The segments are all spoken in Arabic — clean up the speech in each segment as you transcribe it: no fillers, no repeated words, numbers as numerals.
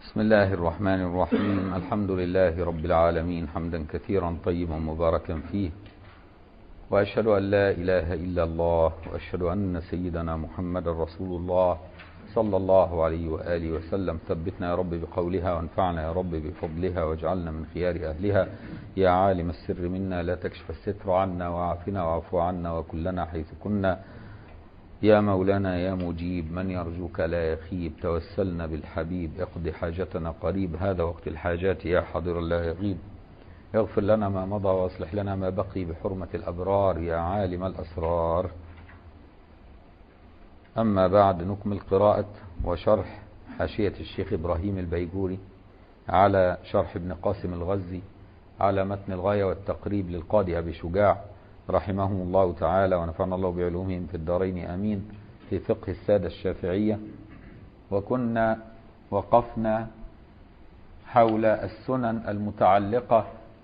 بسم الله الرحمن الرحيم. الحمد لله رب العالمين، حمدا كثيرا طيبا مباركا فيه، وأشهد أن لا إله إلا الله، وأشهد أن سيدنا محمد رسول الله صلى الله عليه وآله وسلم. ثبتنا يا رب بقولها، وانفعنا يا رب بفضلها، واجعلنا من خيار أهلها. يا عالم السر منا لا تكشف الستر عنا، وعافنا واعف عنا وكلنا حيث كنا. يا مولانا يا مجيب، من يرجوك لا يخيب. توسلنا بالحبيب، اقض حاجتنا قريب. هذا وقت الحاجات يا حاضر لا يغيب. اغفر لنا ما مضى واصلح لنا ما بقي بحرمة الأبرار يا عالم الأسرار. أما بعد، نكمل قراءة وشرح حاشية الشيخ إبراهيم البيجوري على شرح ابن قاسم الغزي على متن الغاية والتقريب للقاضي أبي شجاع رحمهم الله تعالى، ونفعنا الله بعلومهم في الدارين آمين، في فقه السادة الشافعية. وكنا وقفنا حول السنن المتعلقة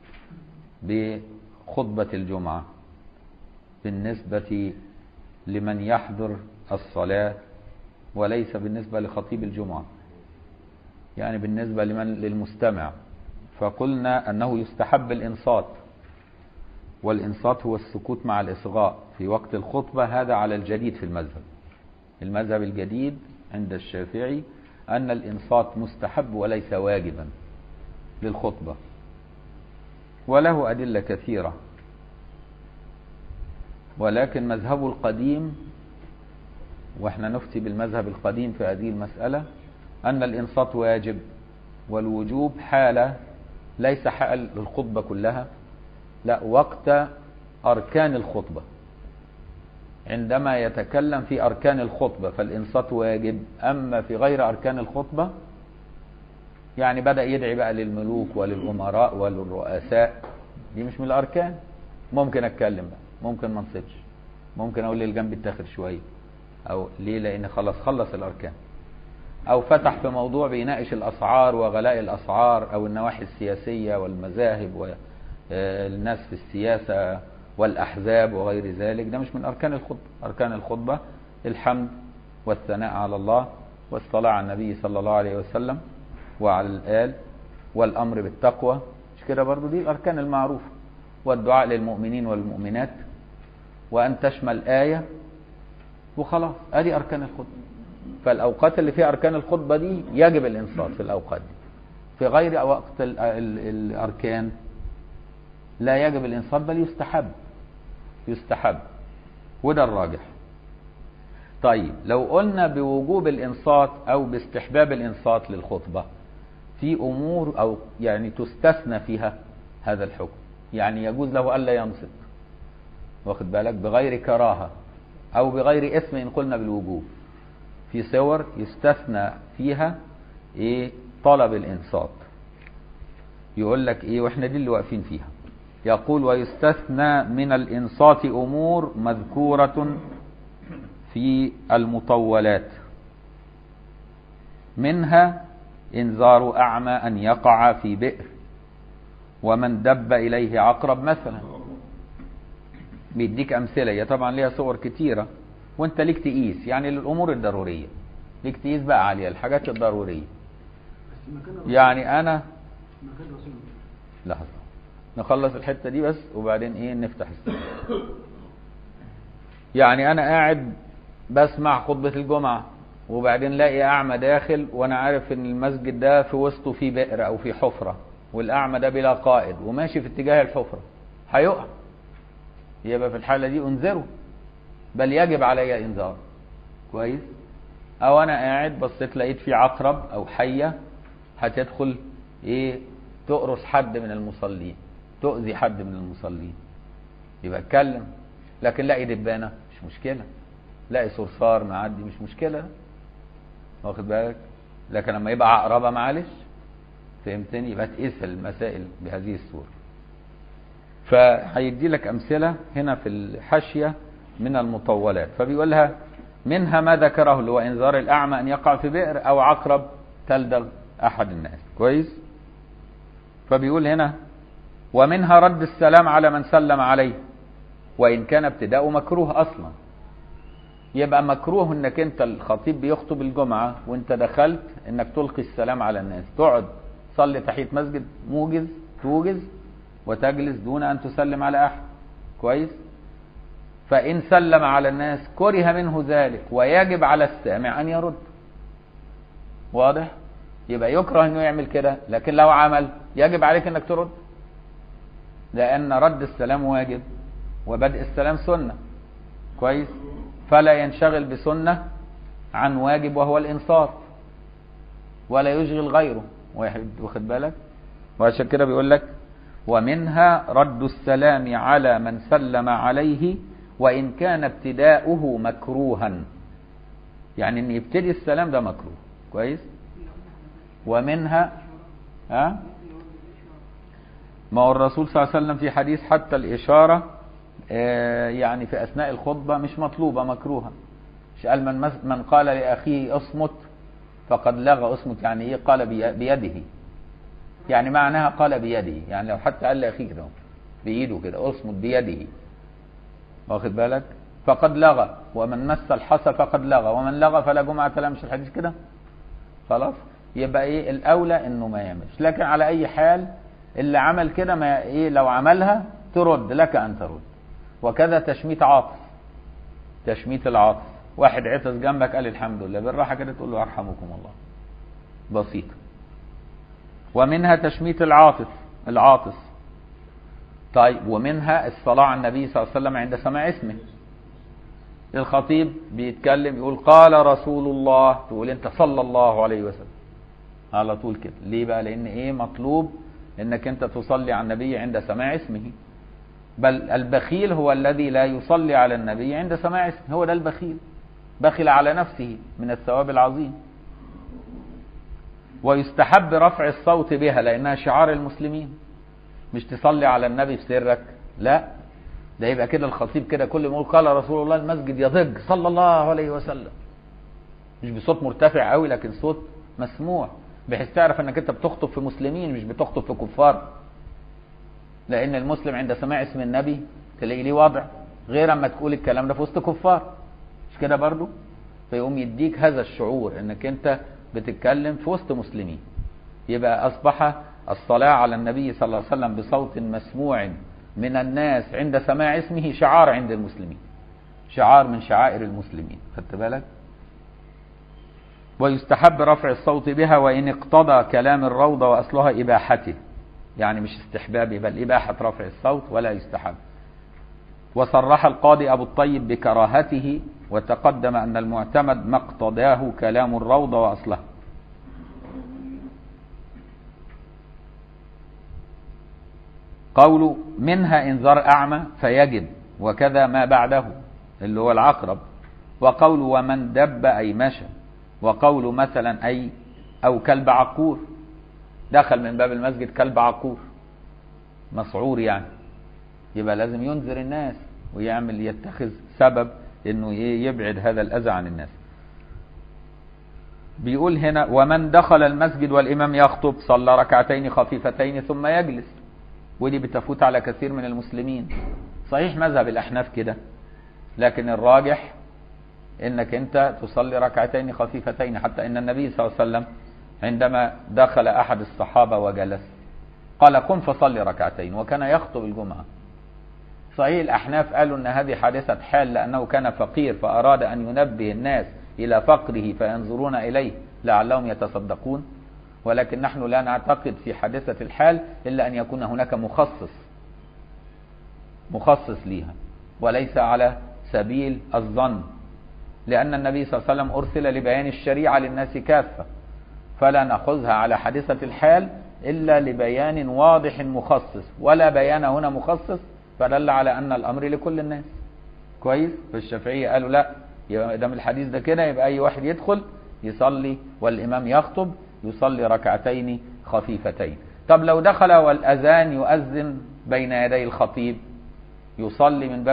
بخطبة الجمعة بالنسبة لمن يحضر الصلاة، وليس بالنسبة لخطيب الجمعة، يعني بالنسبة للمستمع. فقلنا أنه يستحب الإنصات، والإنصات هو السكوت مع الإصغاء في وقت الخطبة. هذا على الجديد في المذهب الجديد عند الشافعي أن الإنصات مستحب وليس واجبا للخطبة، وله أدلة كثيرة. ولكن مذهب القديم، وإحنا نفتي بالمذهب القديم في هذه المسألة، أن الإنصات واجب، والوجوب حالة، ليس حال الخطبة كلها، لا، وقت أركان الخطبة. عندما يتكلم في أركان الخطبة فالإنصات واجب. أما في غير أركان الخطبة، يعني بدأ يدعي بقى للملوك وللأمراء وللرؤساء، دي مش من الأركان. ممكن أتكلم بقى، ممكن ما انصتش، ممكن أقول للجنب اتاخر شوية، أو ليه؟ لأن خلص الأركان. أو فتح في موضوع بيناقش الأسعار وغلاء الأسعار، أو النواحي السياسية والمذاهب والناس في السياسة والأحزاب وغير ذلك، ده مش من أركان الخطبة. أركان الخطبة الحمد والثناء على الله، والصلاة على النبي صلى الله عليه وسلم وعلى الآل، والأمر بالتقوى، مش كده برضو؟ دي الأركان المعروفة. والدعاء للمؤمنين والمؤمنات، وأن تشمل آية، وخلاص. هذه أركان الخطبة. فالأوقات اللي فيها أركان الخطبة دي يجب الإنصات في الأوقات دي. في غير وقت الأركان لا يجب الإنصات، بل يستحب، وده الراجح. طيب، لو قلنا بوجوب الإنصات أو باستحباب الإنصات للخطبة، في أمور أو يعني تستثنى فيها هذا الحكم، يعني يجوز له ألا ينصت، واخد بالك، بغير كراهة أو بغير إثم. إن قلنا بالوجوب، في صور يستثنى فيها طلب الإنصات. يقول لك وإحنا دي اللي واقفين فيها. يقول: ويستثنى من الإنصات أمور مذكورة في المطولات، منها إنذار أعمى أن يقع في بئر، ومن دب إليه عقرب مثلا. بيديك أمثلة، هي طبعا ليها صور كتيرة، وانت ليك تقيس، يعني للأمور الضرورية ليك تقيس بقى عليها الحاجات الضرورية. يعني أنا لحظة نخلص الحتة دي بس، وبعدين نفتح السنة. يعني أنا قاعد بسمع خطبة الجمعة، وبعدين لاقي أعمى داخل، وأنا عارف إن المسجد ده في وسطه في بئر أو في حفرة، والأعمى ده بلا قائد وماشي في اتجاه الحفرة، هيقع. يبقى في الحالة دي أنذره، بل يجب علي إنذار. كويس؟ أو أنا قاعد بصيت لقيت في عقرب أو حية هتدخل تقرص حد من المصلين، تؤذي حد من المصلين، يبقى اتكلم. لكن لاقي دبانة مش مشكلة، لاقي صرصار معدي مش مشكلة، واخد بالك. لكن لما يبقى عقربة، معلش، فهمتني؟ يبقى تقيس المسائل بهذه الصورة. فهيدي لك أمثلة هنا في الحاشية من المطولات. فبيقولها: منها ما ذكره، اللي هو إنذار الأعمى أن يقع في بئر، أو عقرب تلدغ أحد الناس. كويس؟ فبيقول هنا: ومنها رد السلام على من سلم عليه، وإن كان ابتداء مكروه أصلا. يبقى مكروه انك انت الخطيب بيخطب الجمعة وانت دخلت انك تلقي السلام على الناس، تقعد تصلي تحية مسجد توجز وتجلس دون ان تسلم على احد. كويس. فان سلم على الناس كره منه ذلك ويجب على السامع ان يرد. واضح؟ يبقى يكره انه يعمل كده، لكن لو عمل يجب عليك انك ترد، لان رد السلام واجب وبدء السلام سنة. كويس. فلا ينشغل بسنة عن واجب وهو الانصات، ولا يشغل غيره. واخد بالك؟ وعشان كده بيقول لك ومنها رد السلام على من سلم عليه وإن كان ابتداؤه مكروها، يعني ان يبتدي السلام ده مكروه. كويس. ومنها ما هو الرسول صلى الله عليه وسلم في حديث حتى الإشارة يعني في أثناء الخطبة مش مطلوبة، مكروها. مش قال من قال لأخيه اصمت فقد لغى. اصمت يعني ايه؟ قال بيده، يعني معناها قال بيده، يعني لو حتى قال لأخيه كده بإيده كده اصمت بيده، واخد بالك؟ فقد لغى. ومن مس الحصى فقد لغى، ومن لغى فلا جمعة له. مش الحديث كده؟ خلاص. يبقى ايه الأولى انه ما يعملش، لكن على أي حال اللي عمل كده ما ايه لو عملها ترد، لك أن ترد. وكذا تشميت عاطس، تشميت العاطس، واحد عطس جنبك قال الحمد لله، بالراحة كده تقول له يرحمكم الله، بسيط. ومنها تشميت العاطس. طيب ومنها الصلاة على النبي صلى الله عليه وسلم عند سماع اسمه. الخطيب بيتكلم يقول قال رسول الله، تقول انت صلى الله عليه وسلم على طول كده. ليه بقى؟ لان ايه مطلوب انك انت تصلي على النبي عند سماع اسمه. بل البخيل هو الذي لا يصلي على النبي عند سماع اسمه، هو ده البخيل، بخل على نفسه من الثواب العظيم. ويستحب رفع الصوت بها لانها شعار المسلمين، مش تصلي على النبي في سرك، لا، ده يبقى كده الخطيب كده كل ما يقول قال رسول الله المسجد يضج صلى الله عليه وسلم، مش بصوت مرتفع قوي لكن صوت مسموع، بحيث تعرف انك انت بتخطب في مسلمين مش بتخطب في كفار. لان المسلم عند سماع اسم النبي تلاقي ليه وضع غير اما تقول الكلام ده في وسط كفار، مش كده برضو؟ فيقوم يديك هذا الشعور انك انت بتتكلم في وسط مسلمين. يبقى اصبح الصلاة على النبي صلى الله عليه وسلم بصوت مسموع من الناس عند سماع اسمه شعار عند المسلمين، شعار من شعائر المسلمين. خدت بالك؟ ويستحب رفع الصوت بها وإن اقتضى كلام الروضة وأصلها إباحته، يعني مش استحباب بل إباحة رفع الصوت ولا يستحب. وصرح القاضي أبو الطيب بكراهته، وتقدم أن المعتمد ما اقتضاه كلام الروضة وأصلها. قول منها إنذار أعمى فيجب، وكذا ما بعده اللي هو العقرب. وقول ومن دب أي مشى. وقول مثلا أي أو كلب عقور، دخل من باب المسجد كلب عقور مسعور يعني، يبقى لازم ينذر الناس ويعمل يتخذ سبب انه يبعد هذا الأذى عن الناس. بيقول هنا ومن دخل المسجد والإمام يخطب صلى ركعتين خفيفتين ثم يجلس، ودي بتفوت على كثير من المسلمين. صحيح مذهب الأحناف كده، لكن الراجح انك انت تصلي ركعتين خفيفتين. حتى ان النبي صلى الله عليه وسلم عندما دخل احد الصحابة وجلس قال قم فصلي ركعتين، وكان يخطب الجمعة. صحيح الأحناف قالوا ان هذه حادثة حال لأنه كان فقير فأراد أن ينبه الناس إلى فقره فينظرون إليه لعلهم يتصدقون، ولكن نحن لا نعتقد في حادثة الحال إلا أن يكون هناك مخصص ليها، وليس على سبيل الظن، لأن النبي صلى الله عليه وسلم أرسل لبيان الشريعة للناس كافة، فلا نأخذها على حادثة الحال إلا لبيان واضح مخصص، ولا بيان هنا مخصص، فدل على أن الأمر لكل الناس. كويس؟ فالشافعية قالوا لا، يبقى دام الحديث ده كده يبقى أي واحد يدخل يصلي والإمام يخطب يصلي ركعتين خفيفتين. طب لو دخل والأذان يؤذن بين يدي الخطيب يصلي من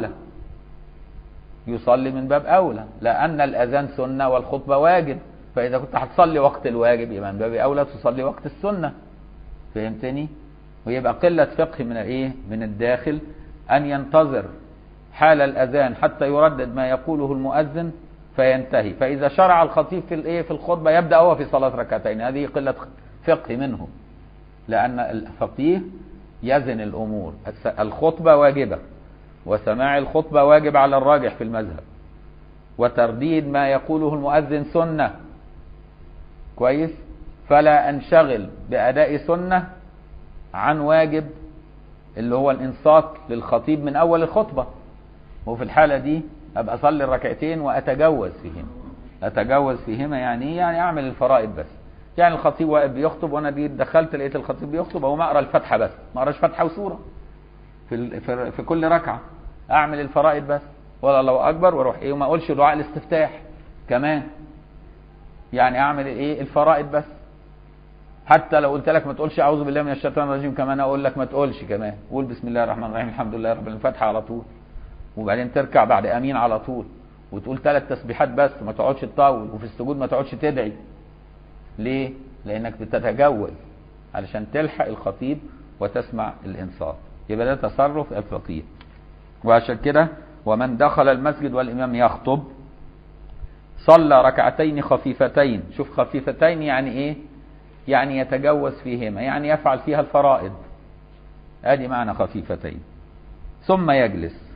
باب أولى، لأن الأذان سنة والخطبة واجب، فإذا كنت هتصلي وقت الواجب يبقى من باب أولى تصلي وقت السنة. فهمتني؟ ويبقى قلة فقه من الداخل أن ينتظر حال الأذان حتى يردد ما يقوله المؤذن فينتهي. فإذا شرع الخطيب في الخطبة يبدأ هو في صلاة ركعتين. هذه قلة فقه منه، لأن الفقيه يزن الأمور. الخطبة واجبة، وسماع الخطبة واجب على الراجح في المذهب، وترديد ما يقوله المؤذن سنة. كويس؟ فلا أنشغل بأداء سنة عن واجب اللي هو الإنصات للخطيب من أول الخطبة. وفي الحالة دي أبقى أصلي الركعتين وأتجوز فيهما. يعني إيه؟ يعني أعمل الفرائض بس. يعني الخطيب واقف بيخطب وأنا دخلت لقيت الخطيب بيخطب، أو ما أقرأ الفاتحة بس، ما أقراش فاتحة وسورة في كل ركعة. أعمل الفرائض بس، ولا الله أكبر، وأروح إيه، وما أقولش دعاء الاستفتاح كمان. يعني أعمل إيه؟ الفرائض بس. حتى لو قلت لك ما تقولش أعوذ بالله من الشيطان الرجيم كمان، أقول لك ما تقولش كمان، قول بسم الله الرحمن الرحيم الحمد لله رب العالمين، الفاتحة على طول. وبعدين تركع بعد امين على طول، وتقول 3 تسبيحات بس، ما تقعدش تطول، وفي السجود ما تقعدش تدعي. ليه؟ لانك بتتجوز علشان تلحق الخطيب وتسمع الانصات. يبقى ده تصرف الفقيه. وعشان كده ومن دخل المسجد والامام يخطب صلى ركعتين خفيفتين. شوف خفيفتين يعني ايه؟ يعني يتجوز فيهما، يعني يفعل فيها الفرائض. ادي معنى خفيفتين. ثم يجلس.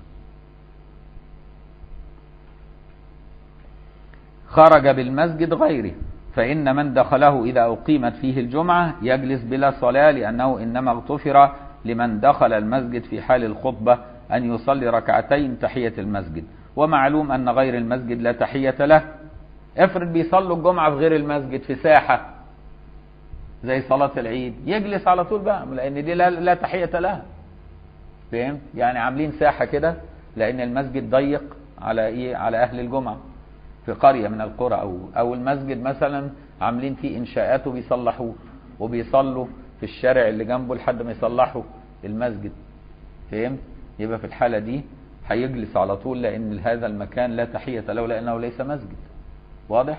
خرج بالمسجد غيره، فإن من دخله إذا أقيمت فيه الجمعة يجلس بلا صلاة، لأنه إنما اغتفر لمن دخل المسجد في حال الخطبة أن يصلي ركعتين تحية المسجد. ومعلوم أن غير المسجد لا تحية له. افرض بيصلوا الجمعة في غير المسجد في ساحة زي صلاة العيد، يجلس على طول بقى، لأن دي لا تحية لها. فهمت؟ يعني عاملين ساحة كده لأن المسجد ضيق على إيه؟ على أهل الجمعة في قرية من القرى، أو المسجد مثلا عاملين فيه إنشاءات وبيصلحوه، وبيصلوا في الشارع اللي جنبه لحد ما يصلحوا المسجد. فهمت؟ يبقى في الحالة دي هيجلس على طول، لأن هذا المكان لا تحية له لأنه ليس مسجد. واضح؟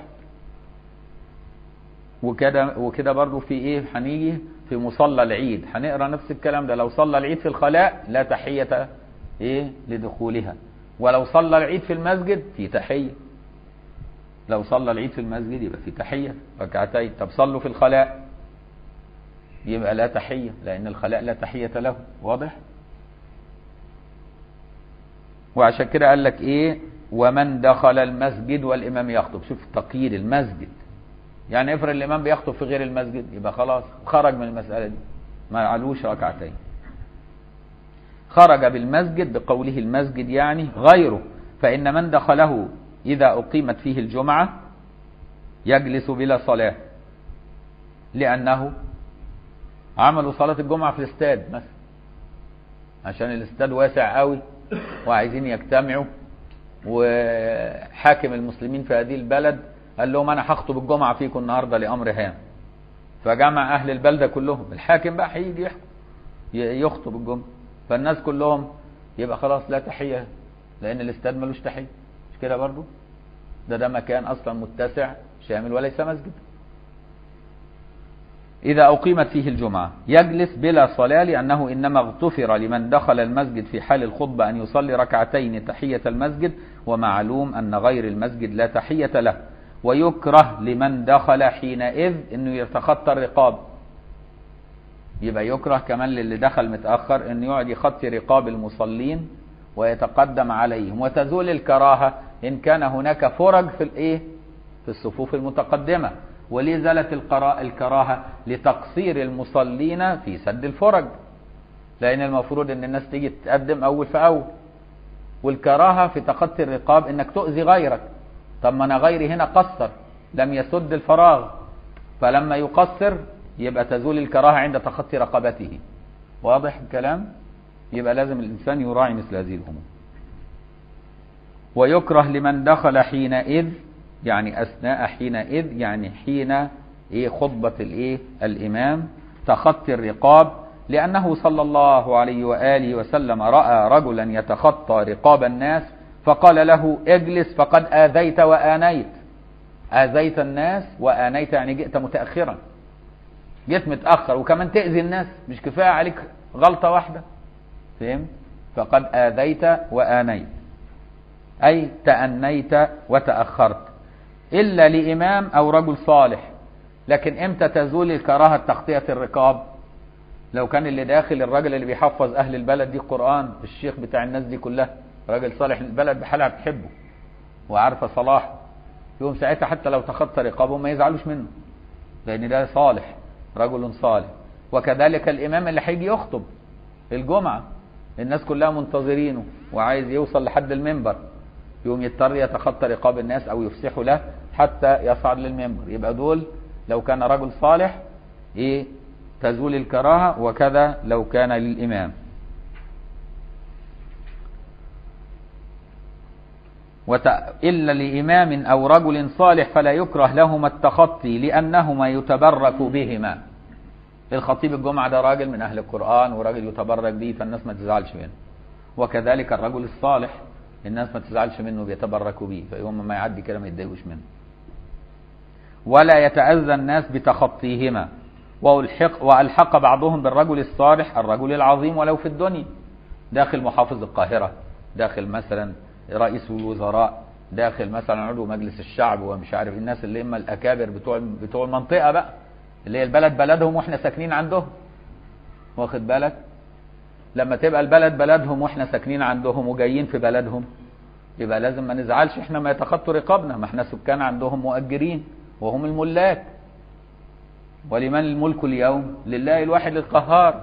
وكده برضو في إيه؟ هنيجي في مصلى العيد هنقرأ نفس الكلام ده. لو صلى العيد في الخلاء لا تحية إيه؟ لدخولها. ولو صلى العيد في المسجد في تحية. لو صلى العيد في المسجد يبقى في تحية ركعتين. طب صلوا في الخلاء يبقى لا تحية، لأن الخلاء لا تحية له. واضح؟ وعشان كده قال لك إيه؟ ومن دخل المسجد والإمام يخطب. شوف تقييد المسجد، يعني افرض الإمام بيخطب في غير المسجد يبقى خلاص خرج من المسألة دي، ما علوش ركعتين. خرج بالمسجد بقوله المسجد يعني غيره، فإن من دخله إذا أقيمت فيه الجمعة يجلس بلا صلاة، لأنه عملوا صلاة الجمعة في الاستاد مثلا، عشان الاستاد واسع قوي وعايزين يجتمعوا، وحاكم المسلمين في هذه البلد قال لهم أنا هخطب الجمعة فيكم النهاردة لأمر هام. فجمع أهل البلدة كلهم، الحاكم بقى هيجي يخطب الجمعة، فالناس كلهم يبقى خلاص لا تحية، لأن الاستاد ملوش تحية. مش كده برضو؟ ده مكان أصلا متسع شامل وليس مسجد. إذا أقيمت فيه الجمعة يجلس بلا صلاة، لأنه إنما اغتفر لمن دخل المسجد في حال الخطبة أن يصلي ركعتين تحية المسجد، ومعلوم أن غير المسجد لا تحية له. ويكره لمن دخل حينئذ أنه يتخطى الرقاب. يبقى يكره كمان للي دخل متأخر أنه يقعد يخطي رقاب المصلين ويتقدم عليهم، وتزول الكراهة إن كان هناك فرج في الصفوف المتقدمة. وليه زالت الكراهة؟ لتقصير المصلين في سد الفرج، لأن المفروض أن الناس تيجي تقدم أول فأول، والكراهة في تخطي الرقاب إنك تؤذي غيرك. طب ما أنا غيري هنا قصر لم يسد الفراغ، فلما يقصر يبقى تزول الكراهة عند تخطي رقبته. واضح الكلام؟ يبقى لازم الإنسان يراعي مثل هذه الأمور. ويكره لمن دخل حينئذ، يعني أثناء حينئذ يعني حين خطبة الإمام، تخطي الرقاب، لأنه صلى الله عليه وآله وسلم رأى رجلا يتخطى رقاب الناس فقال له اجلس فقد آذيت وآنيت. آذيت الناس وآنيت يعني جئت متأخرا، جئت متأخر وكمان تأذي الناس، مش كفاية عليك غلطة واحدة. فهمت؟ فقد آذيت وآنيت، أي تأنيت وتأخرت، إلا لإمام أو رجل صالح. لكن إمتى تزول الكراهة تغطية الرقاب؟ لو كان اللي داخل الراجل اللي بيحفظ أهل البلد دي القرآن، الشيخ بتاع الناس دي كلها، راجل صالح، البلد بحالها بتحبه وعارفة صلاحه، يوم ساعتها حتى لو تخطى رقابهم ما يزعلوش منه، لأن ده صالح، رجل صالح. وكذلك الإمام اللي هيجي يخطب الجمعة، الناس كلها منتظرينه وعايز يوصل لحد المنبر، يوم يضطر يتخطى رقاب الناس أو يفسحوا له حتى يصعد للمنبر. يبقى دول لو كان رجل صالح تزول الكراهة، وكذا لو كان للإمام. إلا لإمام أو رجل صالح فلا يكره لهما التخطي لأنهما يتبرك بهما. الخطيب الجمعة ده راجل من أهل القرآن وراجل يتبرك به، فالناس ما تزعلش منه. وكذلك الرجل الصالح الناس ما تزعلش منه، بيتبركوا به، فيوم ما يعدي كده ما يتضايقوش منه. ولا يتأذى الناس بتخطيهما. وألحق بعضهم بالرجل الصالح الرجل العظيم ولو في الدنيا، داخل محافظ القاهرة، داخل مثلا رئيس الوزراء، داخل مثلا عضو مجلس الشعب، ومش عارف الناس اللي هم الأكابر بتوع المنطقة بقى، اللي هي البلد بلدهم واحنا ساكنين عندهم، واخد بالك؟ لما تبقى البلد بلدهم واحنا ساكنين عندهم وجايين في بلدهم، يبقى لازم ما نزعلش احنا ما يتخطوا رقابنا، ما احنا سكان عندهم مؤجرين وهم الملاك. ولمن الملك اليوم؟ لله الواحد القهار.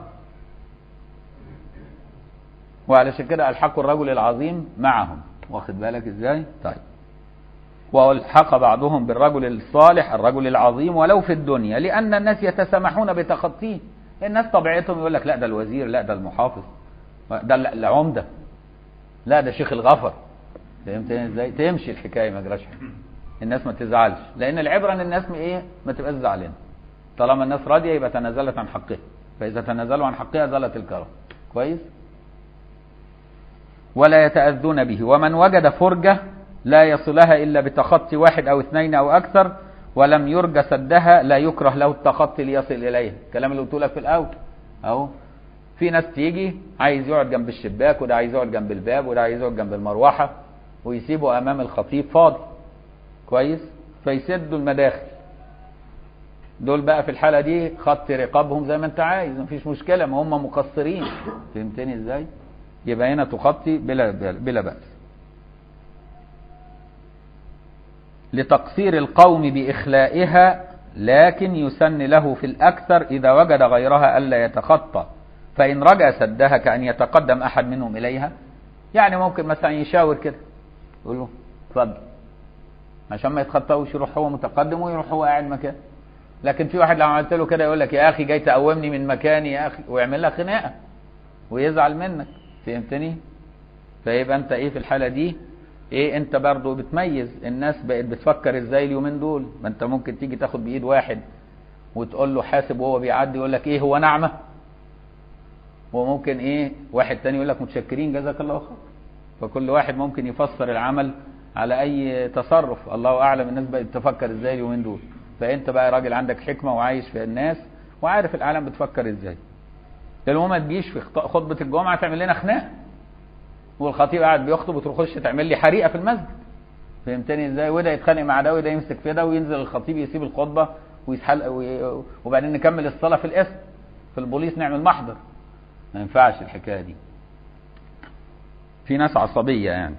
وعلشان كده ألحقوا الرجل العظيم معهم، واخد بالك ازاي؟ طيب. والحق بعضهم بالرجل الصالح الرجل العظيم ولو في الدنيا، لأن الناس يتسامحون بتخطيه. الناس طبيعتهم يقول لك لا ده الوزير، لا ده المحافظ، ده العمدة، لا ده شيخ الغفر. فهمتني ازاي؟ تمشي الحكاية ما جراش حاجة، الناس ما تزعلش، لأن العبرة ان الناس ما تبقاش زعلانة. طالما الناس راضية يبقى تنازلت عن حقها، فإذا تنازلوا عن حقها زالت الكرامة. كويس؟ ولا يتأذون به. ومن وجد فرجة لا يصلها إلا بتخطي واحد أو اثنين أو أكثر ولم يرجى سدها لا يكره له التخطي ليصل إليها. الكلام اللي قلت لك في الأول أهو. في ناس تيجي عايز يقعد جنب الشباك، وده عايز يقعد جنب الباب، وده عايز يقعد جنب المروحة، ويسيبوا أمام الخطيب فاضي. كويس؟ فيسدوا المداخل. دول بقى في الحالة دي خط رقابهم زي ما انت عايز، مفيش مشكلة، ما هم مقصرين. فهمتني ازاي؟ يبقى هنا تخطي بلا بأس. لتقصير القوم بإخلائها، لكن يسن له في الأكثر إذا وجد غيرها ألا يتخطى، فإن رجع سدها كأن يتقدم أحد منهم إليها. يعني ممكن مثلا يشاور كده يقول له اتفضل، عشان ما يتخطاوش، يروح هو متقدم ويروح هو قاعد مكان. لكن في واحد لو عملت له كده يقول لك يا أخي جاي تقومني من مكاني يا أخي، ويعمل لك خناقة ويزعل منك. فهمتني؟ فيبقى انت في الحالة دي انت برضو بتميز. الناس بقت بتفكر ازاي اليومين دول؟ ما انت ممكن تيجي تاخد بايد واحد وتقول له حاسب وهو بيعدي يقول لك هو نعمة، وممكن واحد تاني يقول لك متشكرين جزاك الله خير. فكل واحد ممكن يفسر العمل على اي تصرف، الله اعلم الناس بقت تفكر ازاي اليومين دول. فانت بقى راجل عندك حكمة وعايش في الناس وعارف العالم بتفكر ازاي. المهم ما تجيش في خطبة الجمعة تعمل لنا خناقة، والخطيب قاعد بيخطب وتخش تعمل لي حريقة في المسجد. فهمتني ازاي؟ وده يتخانق مع ده وده يمسك في ده، وينزل الخطيب يسيب الخطبة ويسحل، وبعدين نكمل الصلاة في الاسم، في البوليس نعمل محضر. ما ينفعش الحكاية دي، في ناس عصبية يعني.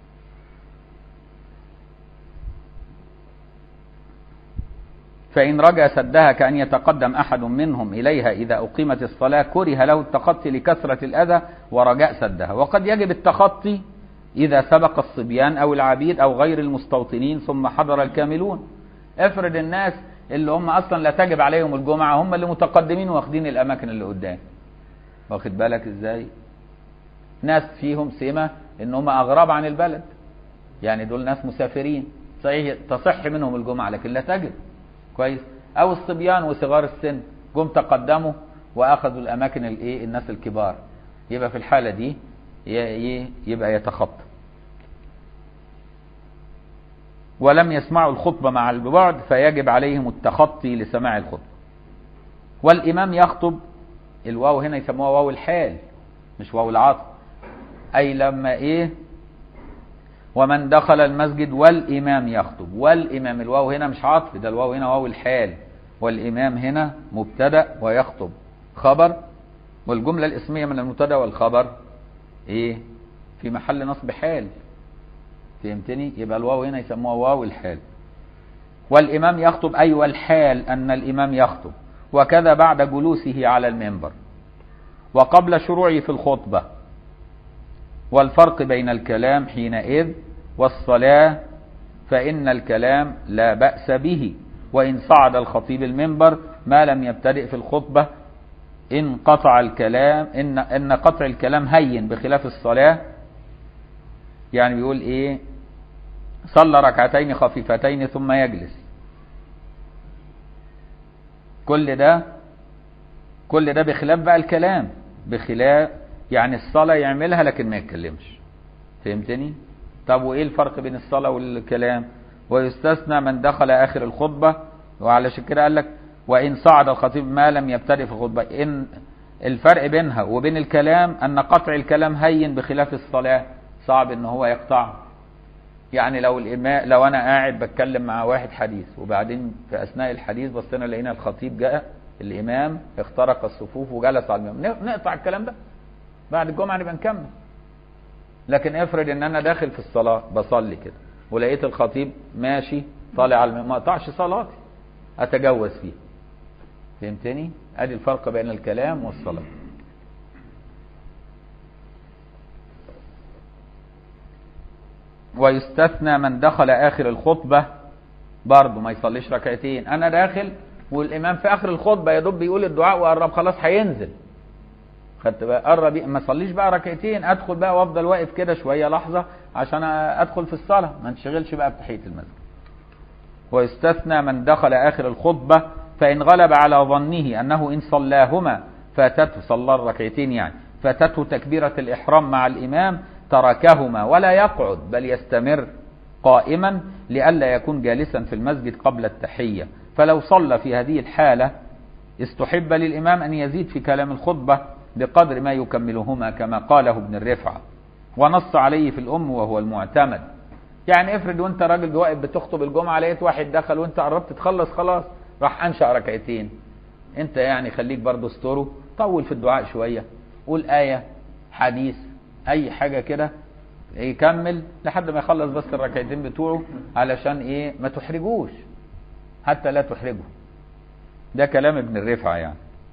فإن رجع سدها كأن يتقدم أحد منهم إليها إذا أقيمت الصلاة كره له التخطي لكثرة الأذى ورجاء سدها. وقد يجب التخطي إذا سبق الصبيان أو العبيد أو غير المستوطنين ثم حضر الكاملون. افرض الناس اللي هم أصلا لا تجب عليهم الجمعة هم اللي متقدمين واخدين الأماكن اللي قدام، واخد بالك إزاي؟ ناس فيهم سمة إن هم أغراب عن البلد، يعني دول ناس مسافرين، صحيح تصح منهم الجمعة لكن لا تجب. كويس؟ او الصبيان وصغار السن جم تقدموا واخذوا الاماكن الناس الكبار، يبقى في الحالة دي يبقى يتخطى. ولم يسمعوا الخطبة مع البعد فيجب عليهم التخطي لسماع الخطبة. والامام يخطب، الواو هنا يسموها واو الحال مش واو العطف. أي لما إيه؟ ومن دخل المسجد والإمام يخطب. والإمام، الواو هنا مش عطف، ده الواو هنا واو الحال، والإمام هنا مبتدأ ويخطب خبر، والجملة الاسمية من المبتدأ والخبر إيه؟ في محل نصب حال. فهمتني؟ يبقى الواو هنا يسموها واو الحال. والإمام يخطب أي والحال أن الإمام يخطب، وكذا بعد جلوسه على المنبر وقبل شروعه في الخطبة. والفرق بين الكلام حينئذ والصلاة فإن الكلام لا بأس به، وإن صعد الخطيب المنبر ما لم يبتدئ في الخطبة إن قطع الكلام إن قطع الكلام هين بخلاف الصلاة. يعني بيقول إيه؟ صلى ركعتين خفيفتين ثم يجلس. كل ده بخلاف بقى الكلام، بخلاف يعني الصلاة يعملها لكن ما يتكلمش. فهمتني؟ طب وإيه الفرق بين الصلاة والكلام؟ ويستثنى من دخل آخر الخطبة، وعلشان كده قال لك وإن صعد الخطيب ما لم يبتدئ في الخطبة. إن الفرق بينها وبين الكلام أن قطع الكلام هين بخلاف الصلاة، صعب إن هو يقطع. يعني لو أنا قاعد بتكلم مع واحد حديث، وبعدين في أثناء الحديث بصينا لقينا الخطيب جاء، الإمام اخترق الصفوف وجلس على المنبر، نقطع الكلام ده بعد الجمعة نبقى نكمل. لكن افرض ان انا داخل في الصلاة بصلي كده ولقيت الخطيب ماشي طالع على المنبر، ما اقطعش صلاتي، اتجوز فيه. فهمتني؟ ادي الفرق بين الكلام والصلاة. ويستثنى من دخل اخر الخطبة برضه ما يصليش ركعتين. انا داخل والامام في اخر الخطبة يا دوب بيقول الدعاء وقرب خلاص هينزل، خدت بقى قرب، ما صليش بقى ركعتين، ادخل بقى وافضل واقف كده شويه لحظه عشان ادخل في الصلاه، ما انشغلش بقى بتحيه المسجد. ويستثنى من دخل اخر الخطبه فان غلب على ظنه انه ان صلاهما فاتته، صلى الركعتين يعني فاتته تكبيره الاحرام مع الامام، تركهما ولا يقعد بل يستمر قائما لئلا يكون جالسا في المسجد قبل التحيه. فلو صلى في هذه الحاله استحب للامام ان يزيد في كلام الخطبه بقدر ما يكملهما كما قاله ابن الرفعة، ونص عليه في الأم وهو المعتمد. يعني افرض وانت راجل واقف بتخطب الجمعة لقيت واحد دخل وانت قربت تخلص خلاص راح انشأ ركعتين، انت يعني خليك برضه استره، طول في الدعاء شوية، قول آية حديث أي حاجة كده، يكمل لحد ما يخلص بس الركعتين بتوعه علشان ايه؟ ما تحرجوش، حتى لا تحرجه. ده كلام ابن الرفعة يعني.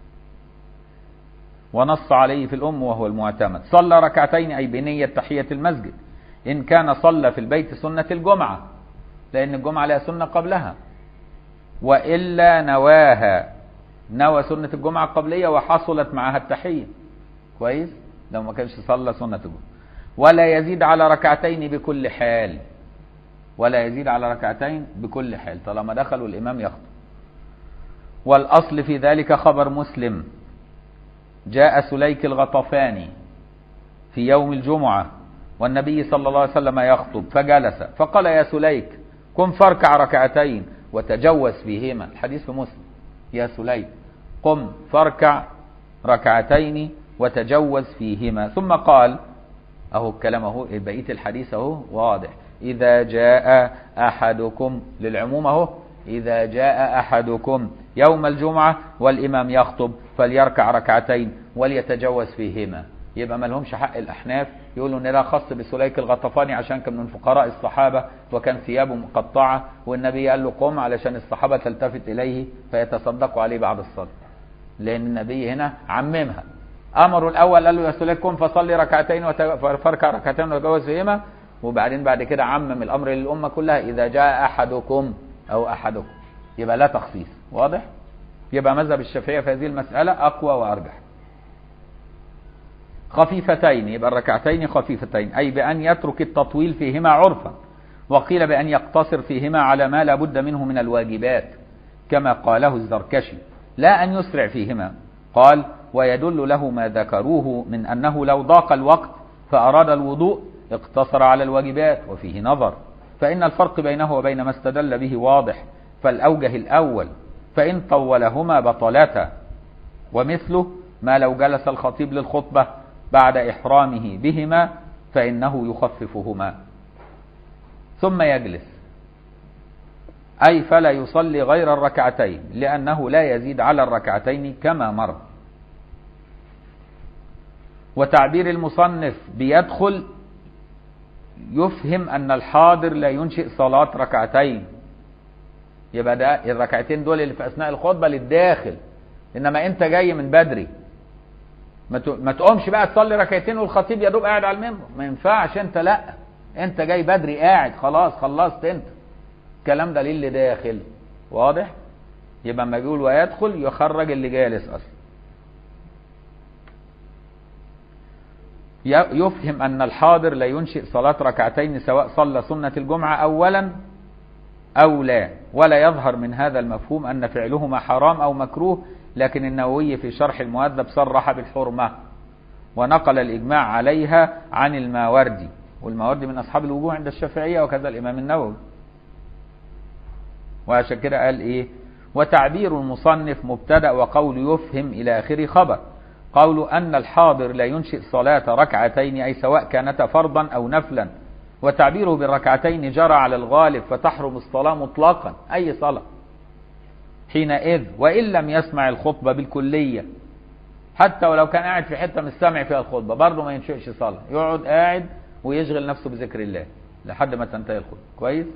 ونص عليه في الأم وهو المعتمد. صلى ركعتين أي بنية تحية المسجد إن كان صلى في البيت سنة الجمعة، لأن الجمعة لها سنة قبلها، وإلا نواها، نوى سنة الجمعة قبلية وحصلت معها التحية، كويس؟ لو ما كانش صلى سنة الجمعة. ولا يزيد على ركعتين بكل حال، ولا يزيد على ركعتين بكل حال طالما دخلوا الإمام يخطب. والأصل في ذلك خبر مسلم: جاء سليك الغطفاني في يوم الجمعة والنبي صلى الله عليه وسلم يخطب فجلس فقال: يا سليك قم فاركع ركعتين وتجوز فيهما. الحديث في مسلم: يا سليك قم فاركع ركعتين وتجوز فيهما. ثم قال، اهو الكلام اهو، بقية الحديث اهو واضح: إذا جاء أحدكم، للعموم اهو، إذا جاء أحدكم يوم الجمعة والإمام يخطب فليركع ركعتين وليتجوز فيهما. يبقى ما لهمش حق الأحناف يقولوا إن ده خاص بسليك الغطفاني عشان كان من فقراء الصحابة وكان ثيابه مقطعة، والنبي قال له قم علشان الصحابة تلتفت إليه فيتصدقوا عليه بعد الصلاة، لأن النبي هنا عممها. أمره الأول قال له: يا سليك قم فصلي ركعتين فاركع ركعتين وتجوز فيهما، وبعدين بعد كده عمم الأمر للأمة كلها: إذا جاء أحدكم أو أحدكم، يبقى لا تخصيص. واضح؟ يبقى مذهب الشافعية في هذه المسألة أقوى وأرجح. خفيفتين، يبقى الركعتين خفيفتين، أي بأن يترك التطويل فيهما عرفا، وقيل بأن يقتصر فيهما على ما لا بد منه من الواجبات كما قاله الزركشي، لا أن يسرع فيهما. قال: ويدل له ما ذكروه من أنه لو ضاق الوقت فأراد الوضوء اقتصر على الواجبات، وفيه نظر، فإن الفرق بينه وبين ما استدل به واضح، فالأوجه الأول، فإن طولهما بطلتا. ومثله ما لو جلس الخطيب للخطبة بعد إحرامه بهما فإنه يخففهما ثم يجلس، أي فلا يصلي غير الركعتين لأنه لا يزيد على الركعتين كما مر. وتعبير المصنف بيدخل يفهم أن الحاضر لا ينشئ صلاة ركعتين، يبقى ده الركعتين دول اللي في أثناء الخطبة للداخل، إنما أنت جاي من بدري ما تقومش بقى تصلي ركعتين والخطيب يا دوب قاعد على المنبر، ما ينفعش. أنت لا، أنت جاي بدري قاعد خلاص خلصت أنت. الكلام ده للي داخل، واضح؟ يبقى ما بيقول ويدخل يخرج اللي جالس أصلا. يفهم أن الحاضر لا ينشئ صلاة ركعتين سواء صلى سنة الجمعة أولا أو لا، ولا يظهر من هذا المفهوم أن فعلهما حرام أو مكروه، لكن النووي في شرح المهذب صرح بالحرمة ونقل الإجماع عليها عن الماوردي، والماوردي من أصحاب الوجوه عند الشافعية وكذا الإمام النووي. وعشان كده قال إيه؟ وتعبير المصنف مبتدأ وقول يفهم إلى آخر خبر. قول أن الحاضر لا ينشئ صلاة ركعتين أي سواء كانتا فرضا أو نفلا، وتعبيره بالركعتين جرى على الغالب فتحرم الصلاة مطلقا أي صلاة حينئذ، وإن لم يسمع الخطبة بالكلية، حتى ولو كان قاعد في حتة مش سامع فيها الخطبة برضه ما ينشئش صلاة، يقعد قاعد ويشغل نفسه بذكر الله لحد ما تنتهي الخطبة. كويس؟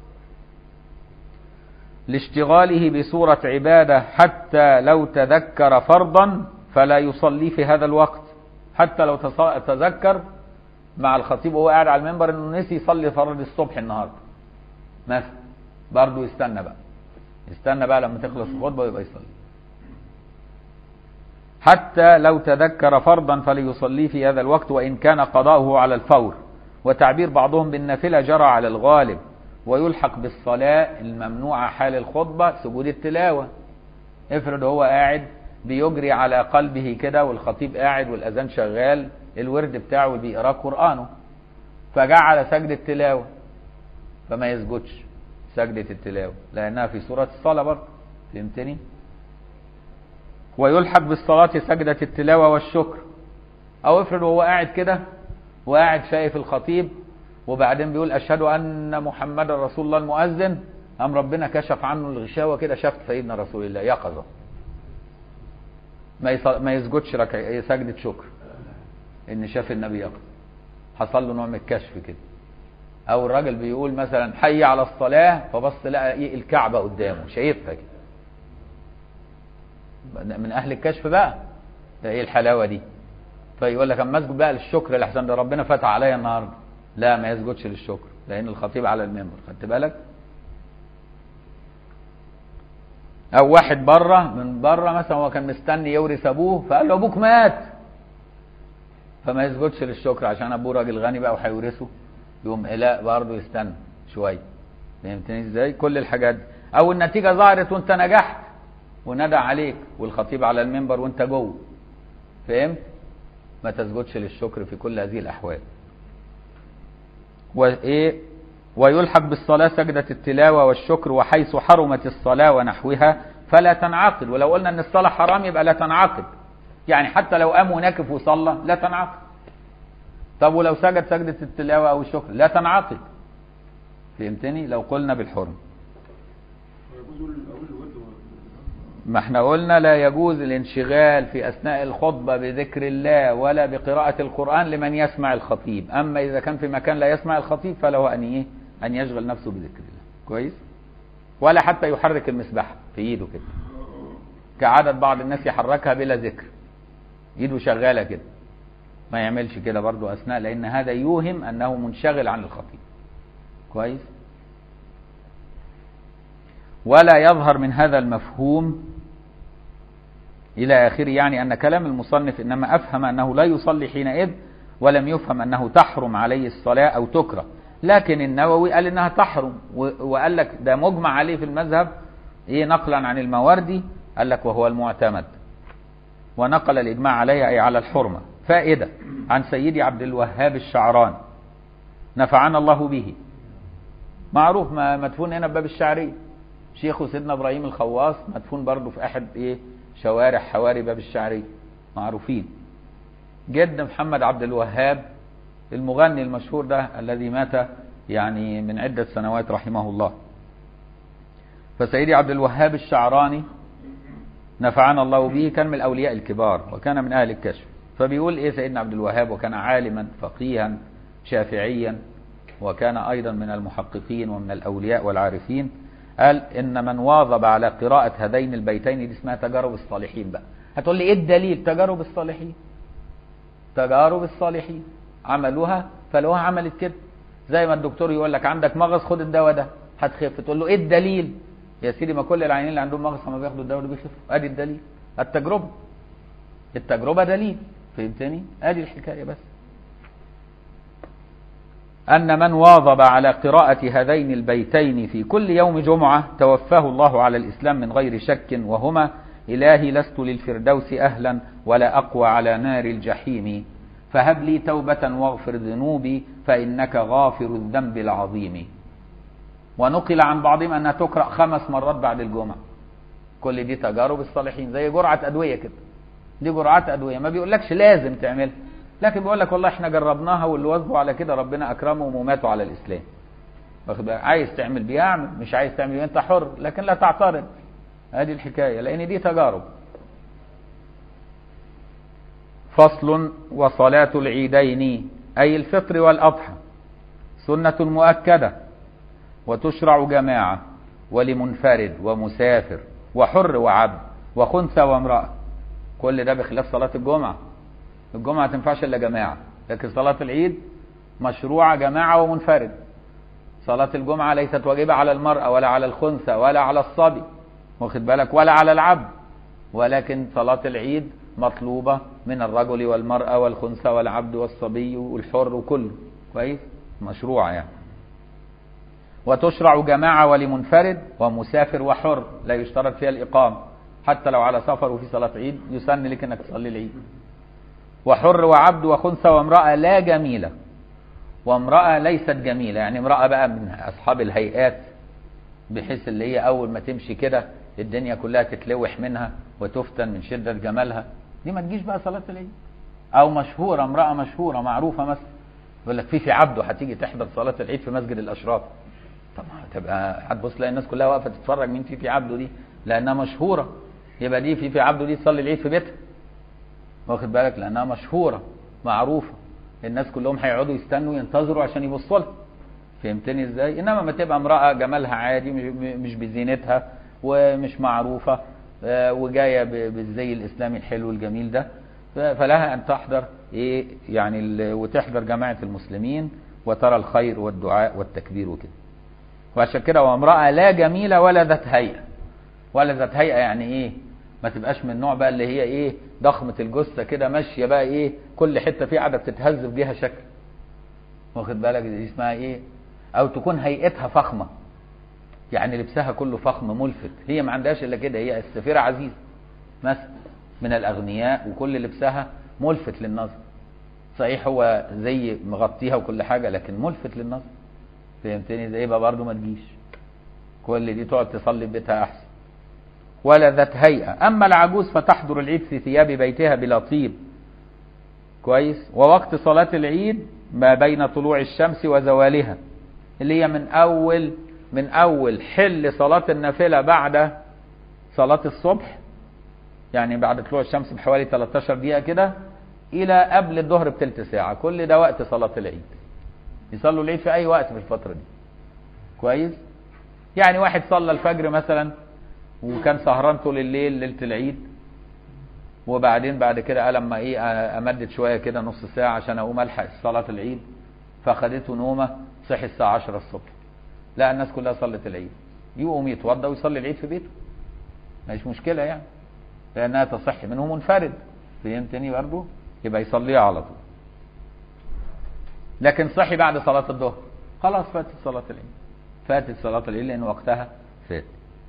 لاشتغاله بصورة عبادة حتى لو تذكر فرضا فلا يصلي في هذا الوقت، حتى لو تذكر مع الخطيب وهو قاعد على المنبر انه نسي يصلي فرض الصبح النهارده مثلا، برضه يستنى بقى لما تخلص الخطبه ويبقى يصلي. حتى لو تذكر فرضا فليصلي في هذا الوقت وان كان قضاؤه على الفور. وتعبير بعضهم بالنافله جرى على الغالب، ويلحق بالصلاه الممنوعه حال الخطبه سجود التلاوه. افرض هو قاعد بيجري على قلبه كده والخطيب قاعد والاذان شغال الورد بتاعه اللي بيقراه قرآنه، فجاء على سجدة التلاوة فما يسجدش سجدة التلاوة لأنها في سورة الصلاة برضه. فهمتني؟ ويلحق بالصلاة سجدة التلاوة والشكر. أو افرض هو قاعد كده وقاعد شايف الخطيب وبعدين بيقول أشهد أن محمد رسول الله المؤذن، قام ربنا كشف عنه الغشاوة كده شاف سيدنا رسول الله يقظة، ما يسجدش سجدة شكر ان شاف النبي يقظ، حصل له نوع من الكشف كده. او الراجل بيقول مثلا حي على الصلاة فبص لقى ايه الكعبة قدامه شايفها كده، من اهل الكشف بقى، ده ايه الحلاوة دي؟ فيقول لك اما اسجد بقى للشكر لحسن ده ربنا فتح عليا النهارده، لا ما يسجدش للشكر لان الخطيب على المنبر. خدت بالك؟ او واحد من بره مثلا هو كان مستني يورث ابوه فقال له ابوك مات، فما يسجدش للشكر عشان ابوه راجل غني بقى وهيورثه، يقوم لا برضه يستنى شويه. فهمتني ازاي؟ كل الحاجات دي. او النتيجه ظهرت وانت نجحت وندى عليك والخطيب على المنبر وانت جوه، فهمت؟ ما تسجدش للشكر في كل هذه الاحوال. وايه؟ ويلحق بالصلاه سجده التلاوه والشكر، وحيث حرمت الصلاه ونحوها فلا تنعقد. ولو قلنا ان الصلاه حرام يبقى لا تنعقد، يعني حتى لو قام وناكف وصلى لا تنعقد. طب ولو سجد سجدة التلاوة أو الشكر لا تنعقد. فهمتني؟ لو قلنا بالحرم. ما احنا قلنا لا يجوز الانشغال في أثناء الخطبة بذكر الله ولا بقراءة القرآن لمن يسمع الخطيب. أما إذا كان في مكان لا يسمع الخطيب فله أن يشغل نفسه بذكر الله. كويس؟ ولا حتى يحرك المسبحة في إيده كده كعادة بعض الناس يحركها بلا ذكر، ايده شغاله كده، ما يعملش كده برضو اثناء، لان هذا يوهم انه منشغل عن الخطيب. كويس؟ ولا يظهر من هذا المفهوم الى اخره، يعني ان كلام المصنف انما افهم انه لا يصلي حينئذ، ولم يفهم انه تحرم عليه الصلاه او تكره. لكن النووي قال انها تحرم، وقال لك ده مجمع عليه في المذهب نقلا عن الماوردي، قال لك وهو المعتمد، ونقل الإجماع عليها أي على الحرمة. فائدة عن سيدي عبد الوهاب الشعران نفعنا الله به، معروف مدفون هنا بباب الشعرية، شيخه سيدنا إبراهيم الخواص مدفون برضه في أحد شوارع حواري باب الشعرية معروفين. جد محمد عبد الوهاب المغني المشهور ده الذي مات يعني من عدة سنوات رحمه الله. فسيدي عبد الوهاب الشعراني نفعنا الله به كان من الأولياء الكبار وكان من أهل الكشف. فبيقول إيه سيدنا عبد الوهاب، وكان عالما فقيها شافعيا وكان أيضا من المحققين ومن الأولياء والعارفين، قال إن من واظب على قراءة هذين البيتين دي اسمها تجارب الصالحين. بقى هتقول لي إيه الدليل؟ تجارب الصالحين، تجارب الصالحين عملوها فلوها عملت كده. زي ما الدكتور يقول لك عندك مغص خد الدواء ده هتخف، تقول له إيه الدليل؟ يا سيدي ما كل العيانين اللي عندهم مغص لما بياخدوا الدواء ده بيخفوا. ادي الدليل، التجربه، التجربه دليل. فهمتني؟ ادي الحكايه. بس ان من واظب على قراءه هذين البيتين في كل يوم جمعه توفاه الله على الاسلام من غير شك، وهما: الهي لست للفردوس اهلا ولا اقوى على نار الجحيم، فهب لي توبه واغفر ذنوبي فانك غافر الذنب العظيم. ونقل عن بعضهم أنها تقرأ 5 مرات بعد الجمعة. كل دي تجارب الصالحين، زي جرعة أدوية كده. دي جرعات أدوية، ما بيقولكش لازم تعملها، لكن بيقولك والله احنا جربناها واللي واظبوا على كده ربنا أكرمهم وماتوا على الإسلام. واخد بالك؟ عايز تعمل بيها اعمل، مش عايز تعمل بيها أنت حر، لكن لا تعترض. هذه الحكاية، لأن دي تجارب. فصل: وصلاة العيدين أي الفطر والأضحى سنة مؤكدة، وتشرع جماعة ولمنفرد ومسافر وحر وعبد وخنثى وامرأة. كل ده بخلاف صلاة الجمعة. الجمعة تنفعش إلا جماعة، لكن صلاة العيد مشروعة جماعة ومنفرد. صلاة الجمعة ليست واجبة على المرأة ولا على الخنثى ولا على الصبي، واخد بالك، ولا على العبد، ولكن صلاة العيد مطلوبة من الرجل والمرأة والخنثى والعبد والصبي والحر وكله. كويس؟ مشروعة يعني. وتشرع جماعة ولمنفرد ومسافر وحر، لا يشترط فيها الإقامة، حتى لو على سفر وفي صلاة عيد يسن لك أنك تصلي العيد. وحر وعبد وخنثى وامرأة لا جميلة، وامرأة ليست جميلة، يعني امرأة بقى من أصحاب الهيئات، بحيث اللي هي أول ما تمشي كده الدنيا كلها تتلوح منها وتفتن من شدة جمالها، دي ما تجيش بقى صلاة العيد. أو مشهورة، امرأة مشهورة معروفة مثلا، يقول لك في عبده هتيجي تحضر صلاة العيد في مسجد الأشراف. طبعا تبقى هتبص تلاقي الناس كلها واقفه تتفرج مين في عبده دي، لانها مشهوره. يبقى دي في عبده دي تصلي العيد في بيتها، واخد بالك، لانها مشهوره معروفه، الناس كلهم هيقعدوا يستنوا ينتظروا عشان يبصوا لها. فهمتني ازاي؟ انما ما تبقى امراه جمالها عادي، مش بزينتها ومش معروفه وجايه بالزي الاسلامي الحلو الجميل ده، فلها ان تحضر ايه يعني وتحضر جماعه المسلمين وترى الخير والدعاء والتكبير وكده. وعشان كده وامرأة لا جميلة ولا ذات هيئة. ولا ذات هيئة يعني ايه؟ ما تبقاش من النوع بقى اللي هي ايه ضخمة الجثة كده ماشية بقى ايه كل حتة فيه قاعدة بتتهز بيها شكل، واخد بالك، دي اسمها ايه؟ او تكون هيئتها فخمة، يعني لبسها كله فخم ملفت. هي ما عندهاش الا كده، هي السفيرة عزيز مثلا من الاغنياء وكل لبسها ملفت للنظر. صحيح هو زي مغطيها وكل حاجة لكن ملفت للنظر. فهمتني ازاي؟ يبقى برضه ما تجيش. كل دي تقعد تصلي في بيتها احسن. ولا ذات هيئة. اما العجوز فتحضر العيد في ثياب بيتها بلا طيب. كويس؟ ووقت صلاة العيد ما بين طلوع الشمس وزوالها، اللي هي من اول حل صلاة النافلة بعد صلاة الصبح، يعني بعد طلوع الشمس بحوالي 13 دقيقة كده، الى قبل الظهر بتلت ساعة. كل ده وقت صلاة العيد. يصلوا العيد في اي وقت في الفترة دي. كويس؟ يعني واحد صلى الفجر مثلا وكان سهران طول الليل ليلة العيد، وبعدين بعد كده قال اما ايه امدد شوية كده نص ساعة عشان اقوم الحق صلاة العيد، فخدته نومة، صحي الساعة 10 الصبح، لا الناس كلها صلت العيد، يقوم يتوضى ويصلي العيد في بيته، مش مشكلة يعني، لانها تصح منه منفرد. فهمتني برضه؟ يبقى يصليها على طول. لكن صحي بعد صلاة الظهر خلاص فاتت صلاة العيد، فاتت صلاة العيد لأن وقتها فات.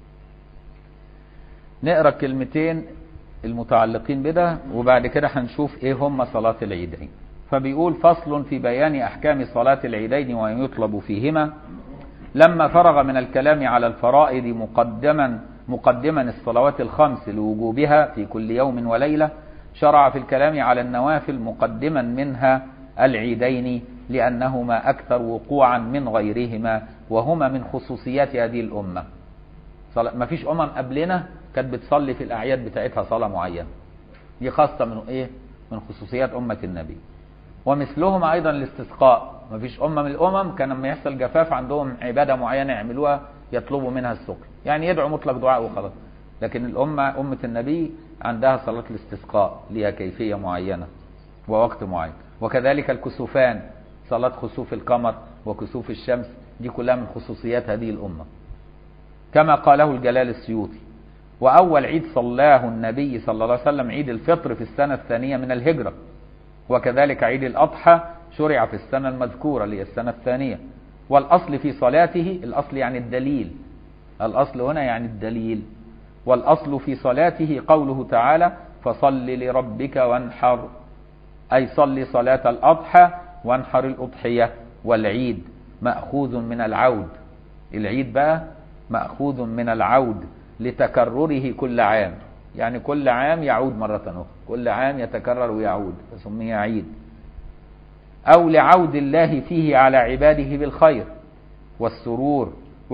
نقرأ كلمتين المتعلقين بده وبعد كده هنشوف ايه هم صلاة العيدين. فبيقول: فصل في بيان أحكام صلاة العيدين وما يطلب فيهما. لما فرغ من الكلام على الفرائض مقدما الصلوات الخمس لوجوبها في كل يوم وليلة، شرع في الكلام على النوافل مقدما منها العيدين لأنهما أكثر وقوعا من غيرهما، وهما من خصوصيات هذه الأمة. ما فيش قبلنا كانت بتصلي في الأعياد بتاعتها صلاة معينة، دي خاصة من خصوصيات أمة النبي. ومثلهم أيضا الاستسقاء، ما فيش من الأمم كان لما يحصل جفاف عندهم عبادة معينة يعملوها يطلبوا منها السقي، يعني يدعو مطلق دعاء وخلاص. لكن أمة النبي عندها صلاة الاستسقاء لها كيفية معينة ووقت معين. وكذلك الكسوفان، صلاة خسوف القمر وكسوف الشمس، دي كلها من خصوصيات هذه الأمة، كما قاله الجلال السيوطي. وأول عيد صلاه النبي صلى الله عليه وسلم عيد الفطر في السنة الثانية من الهجرة، وكذلك عيد الأضحى شرع في السنة المذكورة اللي هي السنة الثانية. والأصل في صلاته، الأصل يعني الدليل، الأصل هنا يعني الدليل. والأصل في صلاته قوله تعالى: فصل لربك وانحر، أي صل صلاة الأضحى وانحر الأضحية. والعيد مأخوذ من العود، العيد بقى مأخوذ من العود لتكرره كل عام، يعني كل عام يعود مرة أخرى، كل عام يتكرر ويعود فسمي عيد. أو لعود الله فيه على عباده بالخير والسرور،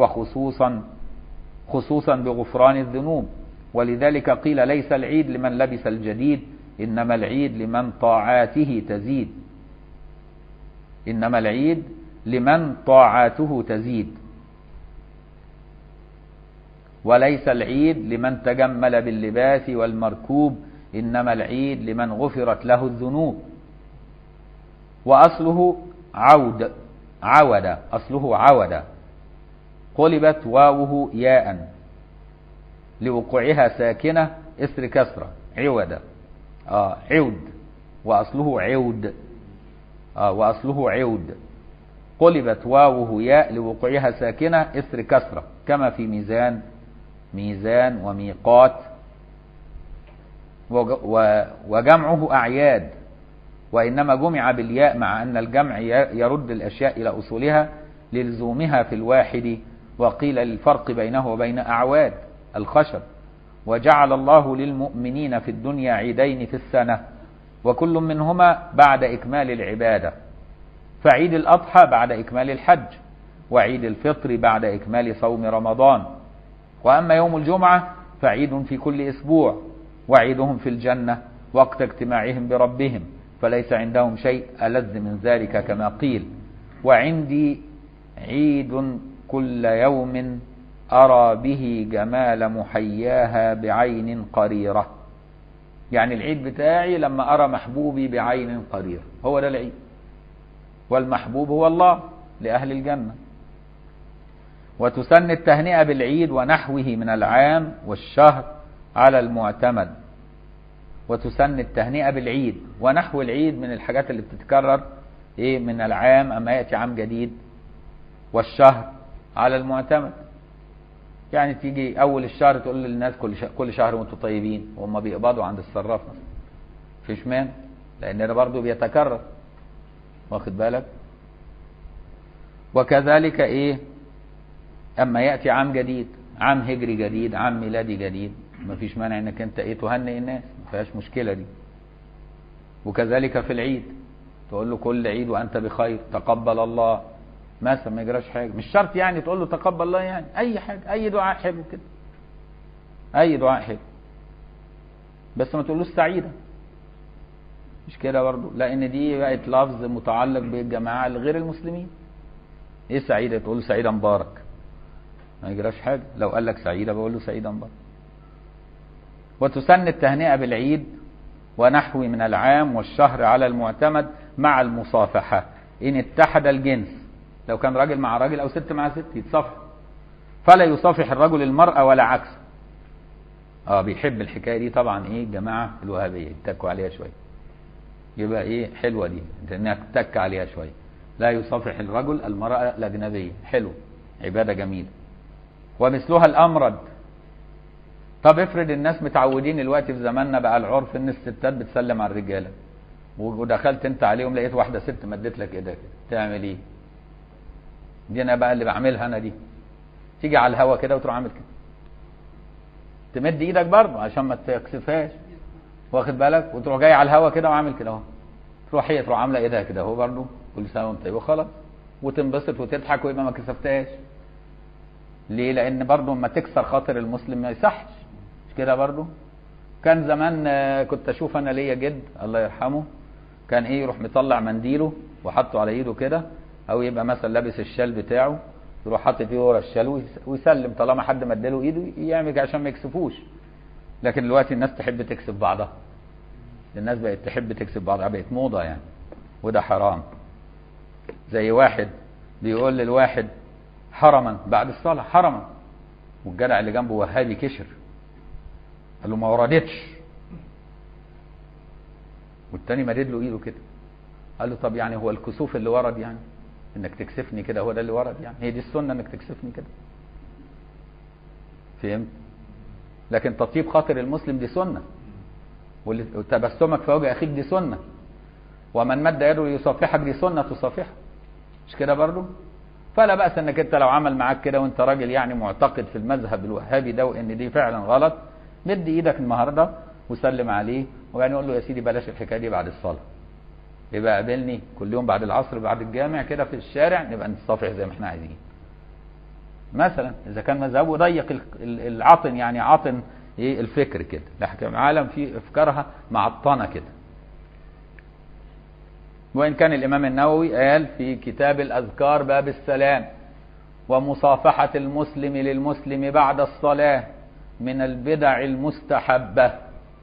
خصوصا بغفران الذنوب. ولذلك قيل: ليس العيد لمن لبس الجديد، إنما العيد لمن طاعاته تزيد، إنما العيد لمن طاعاته تزيد. وليس العيد لمن تجمل باللباس والمركوب، إنما العيد لمن غفرت له الذنوب. وأصله عود، أصله عود، قلبت واوه ياء لوقوعها ساكنة إثر كسرة، عود، عود، وأصله عود، وأصله عود، قلبت واوه ياء لوقوعها ساكنة إثر كسرة، كما في ميزان وميقات. وجمعه أعياد، وإنما جمع بالياء مع أن الجمع يرد الأشياء إلى أصولها للزومها في الواحد. وقيل للفرق بينه وبين أعواد الخشب. وجعل الله للمؤمنين في الدنيا عيدين في السنة، وكل منهما بعد إكمال العبادة، فعيد الأضحى بعد إكمال الحج، وعيد الفطر بعد إكمال صوم رمضان. وأما يوم الجمعة فعيد في كل أسبوع، وعيدهم في الجنة وقت اجتماعهم بربهم، فليس عندهم شيء ألذ من ذلك كما قيل: وعندي عيد كل يوم أرى به جمال محياها بعين قريرة. يعني العيد بتاعي لما أرى محبوبي بعين قريرة، هو ده العيد. والمحبوب هو الله لأهل الجنة. وتسن التهنئة بالعيد ونحوه من العام والشهر على المعتمد. وتسن التهنئة بالعيد ونحو العيد من الحاجات اللي بتتكرر من العام، أما يأتي عام جديد، والشهر على المعتمد. يعني تيجي أول الشهر تقول للناس كل شهر وانتم طيبين، وهم بيقبضوا عند الصراف مثلا، فيش مان، لأن ده برضه بيتكرر، واخد بالك. وكذلك أما يأتي عام جديد، عام هجري جديد، عام ميلادي جديد، مفيش مانع انك انت تهنئ الناس، ما فيهاش مشكلة دي. وكذلك في العيد تقول له كل عيد وأنت بخير، تقبل الله مثلا، ما يجراش حاجة، مش شرط يعني تقول له تقبل الله، يعني أي حاجة، أي دعاء حلو كده، أي دعاء حلو، بس ما تقولوش سعيدة، مش كده برضه، لأن دي بقت لفظ متعلق بالجماعة غير المسلمين. إيه سعيدة؟ تقول له سعيدة مبارك، ما يجراش حاجة، لو قال لك سعيدة بقول له سعيدة مبارك. وتسن التهنئة بالعيد ونحو من العام والشهر على المعتمد مع المصافحة إن اتحد الجنس، لو كان راجل مع راجل أو ست مع ست يتصافح، فلا يصافح الرجل المرأة ولا عكس. بيحب الحكاية دي طبعا الجماعة الوهابية يتكوا عليها شوية، يبقى حلوة دي انك تتك عليها شوية. لا يصافح الرجل المرأة الأجنبية، حلو، عبادة جميلة. ومثلها الأمرد. طب افرض الناس متعودين الوقت في زماننا بقى العرف ان الستات بتسلم على الرجاله، ودخلت انت عليهم لقيت واحده ست مدت لك ايدك، تعمل ايه؟ دي انا بقى اللي بعملها انا دي، تيجي على الهوا كده وتروح عامل كده، تمد ايدك برضه عشان ما تكسفهاش، واخد بالك، وتروح جاي على الهوا كده وعامل كده اهو، تروح هي تروح عامله ايدها كده اهو برضه كل سنه وانت طيب وخلاص، وتنبسط وتضحك ويبقى ما كسفتهاش. ليه؟ لان برضه اما تكسر خاطر المسلم ما يصحش، مش كده برضه؟ كان زمان كنت اشوف انا ليا جد الله يرحمه كان ايه، يروح مطلع منديله وحطه على ايده كده، او يبقى مثلا لابس الشال بتاعه يروح حاطط فيه ورا الشال ويسلم، طالما حد مدله ايده يعمل عشان ما يكسفوش. لكن دلوقتي الناس تحب تكسف بعضها، الناس بقت تحب تكسف بعضها، بقت موضه يعني، وده حرام. زي واحد بيقول للواحد حرما بعد الصلاه حرما، والجدع اللي جنبه وهابي كشر قال له ما وردتش، والتاني مدد له ايده كده قال له طب يعني هو الكسوف اللي ورد يعني انك تكسفني كده هو ده اللي ورد يعني؟ هي دي السنه انك تكسفني كده؟ فهمت؟ لكن تطيب خاطر المسلم دي سنه، وتبسمك في وجه اخيك دي سنه، ومن مد يده ليصافحك دي سنه تصافحه، مش كده برضه؟ فلا بأس انك انت لو عمل معاك كده وانت راجل يعني معتقد في المذهب الوهابي ده وان دي فعلا غلط، مد ايدك النهارده وسلم عليه، وبعدين يقول له يا سيدي بلاش الحكايه دي بعد الصلاه، يبقى قابلني كل يوم بعد العصر بعد الجامع كده في الشارع نبقى نتصافح زي ما احنا عايزين. مثلا اذا كان مذهبه ضيق العاطن يعني عاطن ايه الفكر كده، لكن عالم فيه افكارها معطنه كده. وان كان الامام النووي قال في كتاب الاذكار باب السلام ومصافحه المسلم للمسلم بعد الصلاه من البدع المستحبه،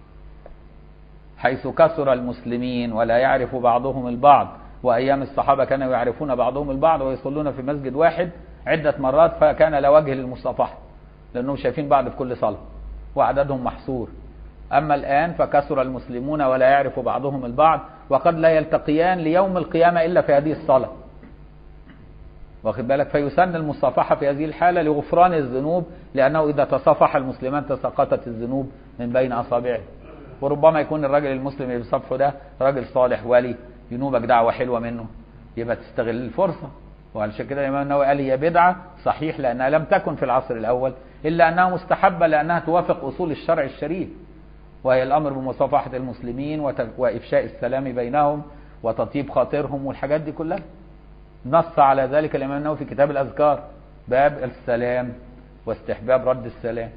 حيث كثر المسلمين ولا يعرف بعضهم البعض، وايام الصحابه كانوا يعرفون بعضهم البعض ويصلون في مسجد واحد عده مرات، فكان لا وجه للمصافحه لانهم شايفين بعض في كل صلاه وعددهم محصور. اما الان فكثر المسلمون ولا يعرف بعضهم البعض، وقد لا يلتقيان ليوم القيامه الا في هذه الصلاه، واخد بالك؟ فيسن المصافحه في هذه الحاله لغفران الذنوب، لانه اذا تصافح المسلمان تساقطت الذنوب من بين اصابعه. وربما يكون الراجل المسلم اللي بيصافحه ده راجل صالح ولي ينوبك دعوه حلوه منه، يبقى تستغل الفرصه. وعلشان كده الامام النووي قال هي بدعه صحيح لانها لم تكن في العصر الاول، الا انها مستحبه لانها توافق اصول الشرع الشريف، وهي الامر بمصافحه المسلمين وافشاء السلام بينهم وتطيب خاطرهم والحاجات دي كلها. نص على ذلك الامام النووي في كتاب الاذكار باب السلام واستحباب رد السلام.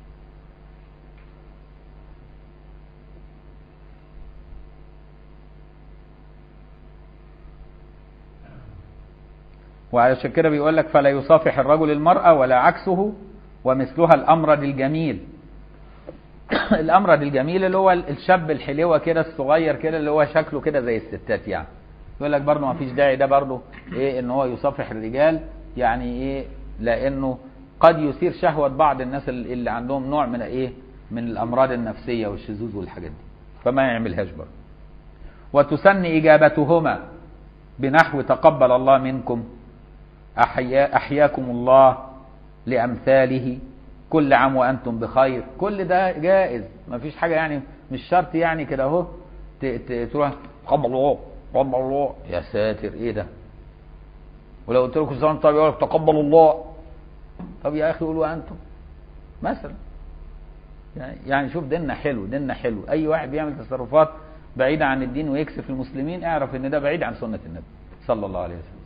وعلشان كده بيقول لك فلا يصافح الرجل المرأة ولا عكسه، ومثلها الأمرد الجميل. الأمرد الجميل اللي هو الشاب الحلوة كده الصغير كده اللي هو شكله كده زي الستات يعني، يقول لك برضه ما فيش داعي ده برضه ايه ان هو يصافح الرجال، يعني ايه؟ لانه قد يثير شهوة بعض الناس اللي عندهم نوع من ايه من الأمراض النفسية والشذوذ والحاجات دي، فما يعملهاش برضه. وتسن إجابتهما بنحو تقبل الله منكم، أحياكم الله، لأمثاله، كل عام وأنتم بخير. كل ده جائز، ما فيش حاجة يعني، مش شرط يعني كده اهو تروح تقبل الله تقبل الله يا ساتر ايه ده. ولو قلت لكم زمان طب يقول لك تقبل الله، طب يا اخي قولوا انتم مثلا. يعني شوف ديننا حلو، ديننا حلو. اي واحد بيعمل تصرفات بعيدة عن الدين ويكسف المسلمين اعرف ان ده بعيد عن سنة النبي صلى الله عليه وسلم.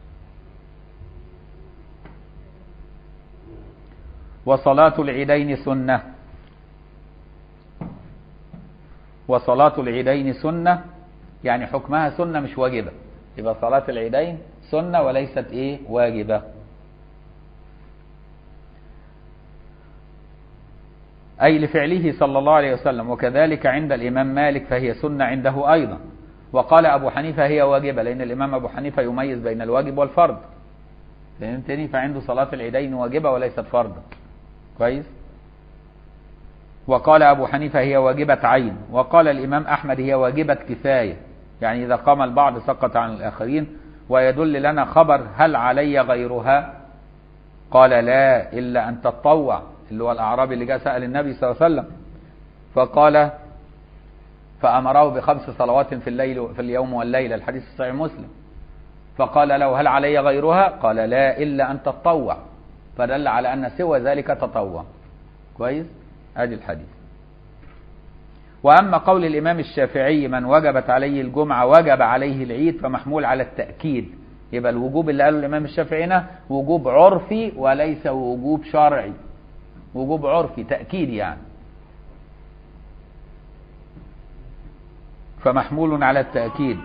وصلاة العيدين سنة. وصلاة العيدين سنة يعني حكمها سنة مش واجبة، يبقى صلاة العيدين سنة وليست ايه واجبة. أي لفعله صلى الله عليه وسلم، وكذلك عند الإمام مالك فهي سنة عنده أيضا. وقال أبو حنيفة هي واجبة، لأن الإمام أبو حنيفة يميز بين الواجب والفرض، فهمتني؟ فعنده صلاة العيدين واجبة وليست فرضا. كويس. وقال أبو حنيفة هي واجبة عين، وقال الإمام أحمد هي واجبة كفاية، يعني إذا قام البعض سقط عن الآخرين. ويدل لنا خبر هل علي غيرها؟ قال لا إلا أن تتطوع، اللي هو الأعرابي اللي جاء سأل النبي صلى الله عليه وسلم فقال فأمره ب5 صلوات في الليل في اليوم والليلة، الحديث الصحيح مسلم. فقال له هل علي غيرها؟ قال لا إلا أن تتطوع، فدل على أن سوى ذلك تطوع. كويس؟ ادي الحديث. وأما قول الإمام الشافعي من وجبت عليه الجمعة وجب عليه العيد فمحمول على التأكيد. يبقى الوجوب اللي قاله الإمام الشافعي هنا وجوب عرفي وليس وجوب شرعي، وجوب عرفي تأكيد يعني، فمحمول على التأكيد.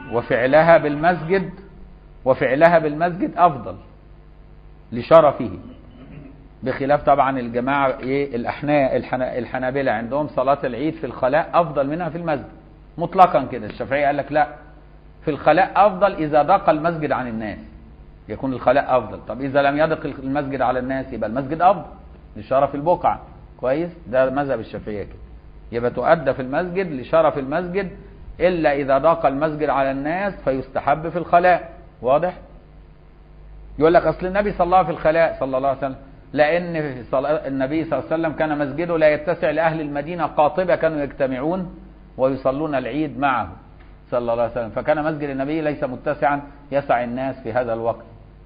وفعلها بالمسجد أفضل لشرفه، بخلاف طبعا الجماعة الحنابلة عندهم صلاة العيد في الخلاء أفضل منها في المسجد مطلقا كده. الشافعي قال لك لا، في الخلاء أفضل إذا ضاق المسجد عن الناس يكون الخلاء أفضل. طب إذا لم يضق المسجد على الناس يبقى المسجد أفضل لشرف البقعة. كويس، ده مذهب الشافعية كده. يبقى تؤدى في المسجد لشرف المسجد، إلا إذا ضاق المسجد على الناس فيستحب في الخلاء. واضح؟ يقول لك أصل النبي صلى الله في الخلاء صلى الله عليه وسلم، لأن النبي صلى الله عليه وسلم كان مسجده لا يتسع لأهل المدينة قاطبة، كانوا يجتمعون ويصلون العيد معه صلى الله عليه وسلم، فكان مسجد النبي ليس متسعا يسع الناس في هذا الوقت.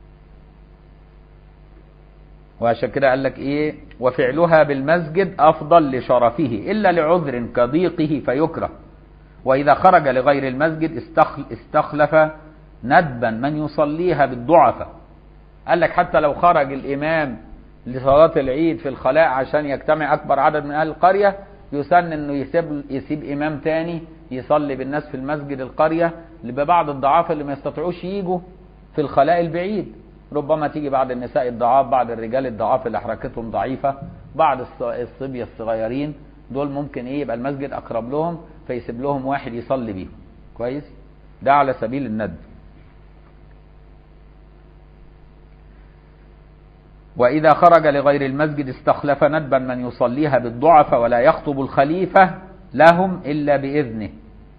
وعشان كده قال لك إيه؟ وفعلها بالمسجد أفضل لشرفه إلا لعذر كضيقه فيكره، وإذا خرج لغير المسجد استخلف ندبا من يصليها بالضعفة. قال لك حتى لو خرج الإمام لصلاة العيد في الخلاء عشان يجتمع أكبر عدد من أهل القرية، يسن أنه يسيب إمام تاني يصلي بالناس في المسجد القرية لبعض الضعاف اللي ما يستطيعوش ييجوا في الخلاء البعيد. ربما تيجي بعض النساء الضعاف، بعض الرجال الضعاف اللي حركتهم ضعيفة، بعض الصبية الصغيرين، دول ممكن يبقى المسجد أقرب لهم فيسيب لهم واحد يصلي بيهم. كويس، ده على سبيل الندب. وإذا خرج لغير المسجد استخلف ندبا من يصليها بالضعف ولا يخطب الخليفة لهم إلا بإذنه.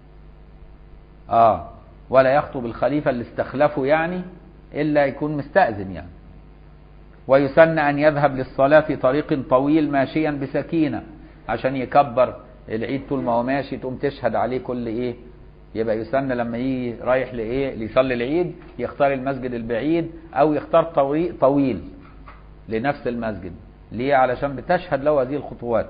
ولا يخطب الخليفة اللي استخلفه يعني إلا يكون مستأذن يعني. ويسن أن يذهب للصلاة في طريق طويل ماشيا بسكينة عشان يكبر العيد طول ما هو ماشي، تقوم تشهد عليه كل إيه. يبقى يسن لما يجي رايح لإيه ليصلي العيد يختار المسجد البعيد أو يختار طريق طويل لنفس المسجد. ليه؟ علشان بتشهد له هذه الخطوات.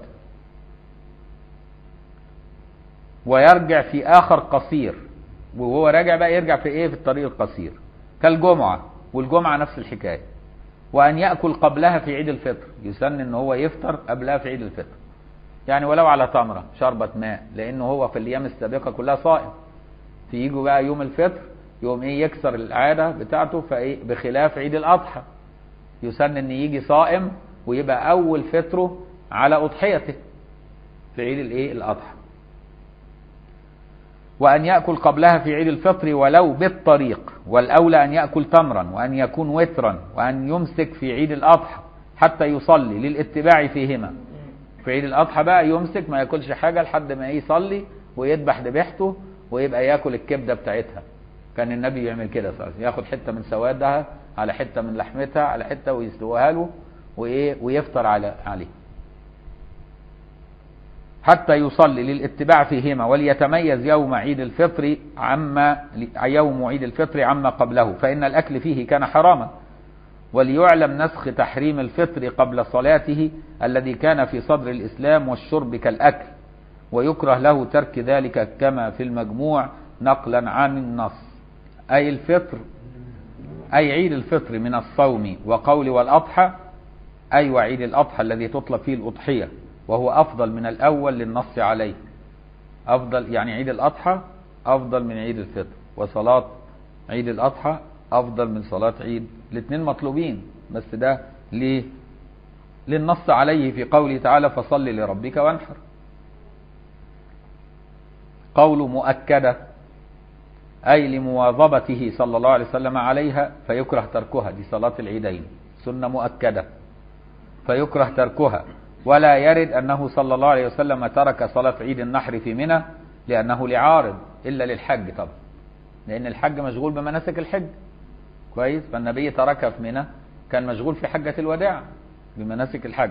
ويرجع في آخر قصير، وهو راجع بقى يرجع في إيه؟ في الطريق القصير كالجمعة، والجمعة نفس الحكاية. وأن يأكل قبلها في عيد الفطر، يسن إن هو يفطر قبلها في عيد الفطر، يعني ولو على تمرة شربة ماء، لأنه هو في الأيام السابقة كلها صائم. فييجوا بقى يوم الفطر يوم إيه يكسر العادة بتاعته، فإيه بخلاف عيد الأضحى يسن ان يجي صائم ويبقى اول فطره على اضحيته في عيد الايه الاضحى. وان ياكل قبلها في عيد الفطر ولو بالطريق، والاولى ان ياكل تمرا، وان يكون وترا، وان يمسك في عيد الاضحى حتى يصلي للاتباع فيهما. في عيد الاضحى بقى يمسك ما ياكلش حاجه لحد ما يصلي ويذبح ذبيحته ويبقى ياكل الكبده بتاعتها. كان النبي يعمل كده صراحة. ياخد حته من سوادها على حته من لحمتها على حته ويسلوها له وايه ويفطر عليه حتى يصلي للاتباع فيهما. وليتميز يوم عيد الفطر عما قبله، فإن الأكل فيه كان حراما. وليعلم نسخ تحريم الفطر قبل صلاته الذي كان في صدر الإسلام، والشرب كالأكل، ويكره له ترك ذلك كما في المجموع نقلا عن النص. أي الفطر أي عيد الفطر من الصوم وقول والأضحى، أي وعيد الأضحى الذي تطلب فيه الأضحية، وهو أفضل من الأول للنص عليه. أفضل يعني عيد الأضحى أفضل من عيد الفطر، وصلاة عيد الأضحى أفضل من صلاة عيد. الاثنين مطلوبين، بس ده ليه؟ للنص عليه في قوله تعالى فصل لربك وانحر. قول مؤكدة أي لمواظبته صلى الله عليه وسلم عليها، فيكره تركها. دي صلاة العيدين سنة مؤكدة فيكره تركها. ولا يرد أنه صلى الله عليه وسلم ترك صلاة عيد النحر في منى لأنه لعارض، إلا للحج طبعا، لأن الحج مشغول بمناسك الحج. كويس، فالنبي تركها في منى، كان مشغول في حجة الوداع بمناسك الحج.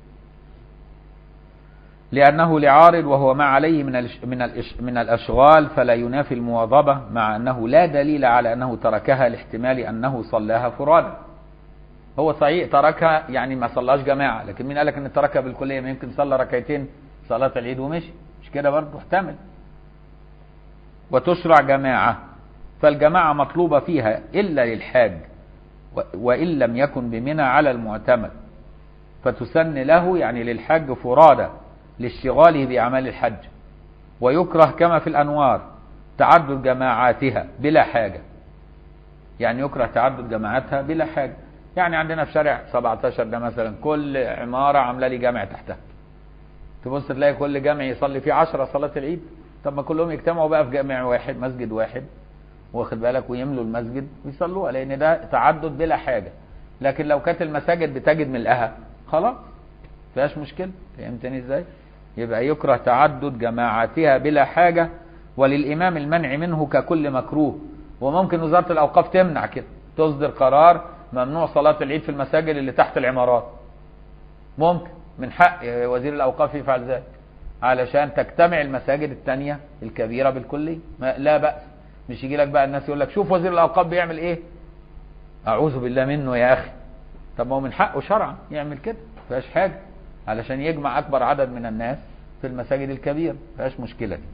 لأنه لعارض وهو ما عليه من الأشغال، فلا ينافي المواظبة، مع أنه لا دليل على أنه تركها لاحتمال أنه صلاها فرادى. هو صحيح تركها يعني ما صلاش جماعة، لكن مين قالك أن تركها بالكلية؟ ما يمكن صلى ركعتين صلاة العيد ومشي، مش كده برضه؟ احتمل. وتشرع جماعة، فالجماعة مطلوبة فيها إلا للحاج وإن لم يكن بمنى على المعتمد، فتسن له يعني للحاج فرادى لاشتغاله بأعمال الحج. ويكره كما في الأنوار تعدد جماعاتها بلا حاجة، يعني يكره تعدد جماعاتها بلا حاجة. يعني عندنا في شارع 17 ده مثلا كل عمارة عاملة لي جامع تحتها، تبص تلاقي كل جامع يصلي فيه 10 صلاة العيد. طب ما كلهم يجتمعوا بقى في جامع واحد، مسجد واحد، واخد بالك، ويملوا المسجد ويصلوها، لأن ده تعدد بلا حاجة. لكن لو كانت المساجد بتجد ملئها خلاص فيهاش مشكلة. فهمتني ازاي؟ يبقى يكره تعدد جماعاتها بلا حاجة، وللإمام المنع منه ككل مكروه. وممكن وزارة الأوقاف تمنع كده، تصدر قرار ممنوع صلاة العيد في المساجد اللي تحت العمارات. ممكن، من حق وزير الأوقاف يفعل ذلك علشان تجتمع المساجد التانية الكبيرة بالكلية، لا بأس. مش يجي لك بقى الناس يقول لك شوف وزير الأوقاف بيعمل ايه، أعوذ بالله منه يا أخي. طب ما هو من حقه شرعا يعمل كده، فيهاش حاجة، علشان يجمع أكبر عدد من الناس في المساجد الكبيرة، فيهاش مشكلة دي.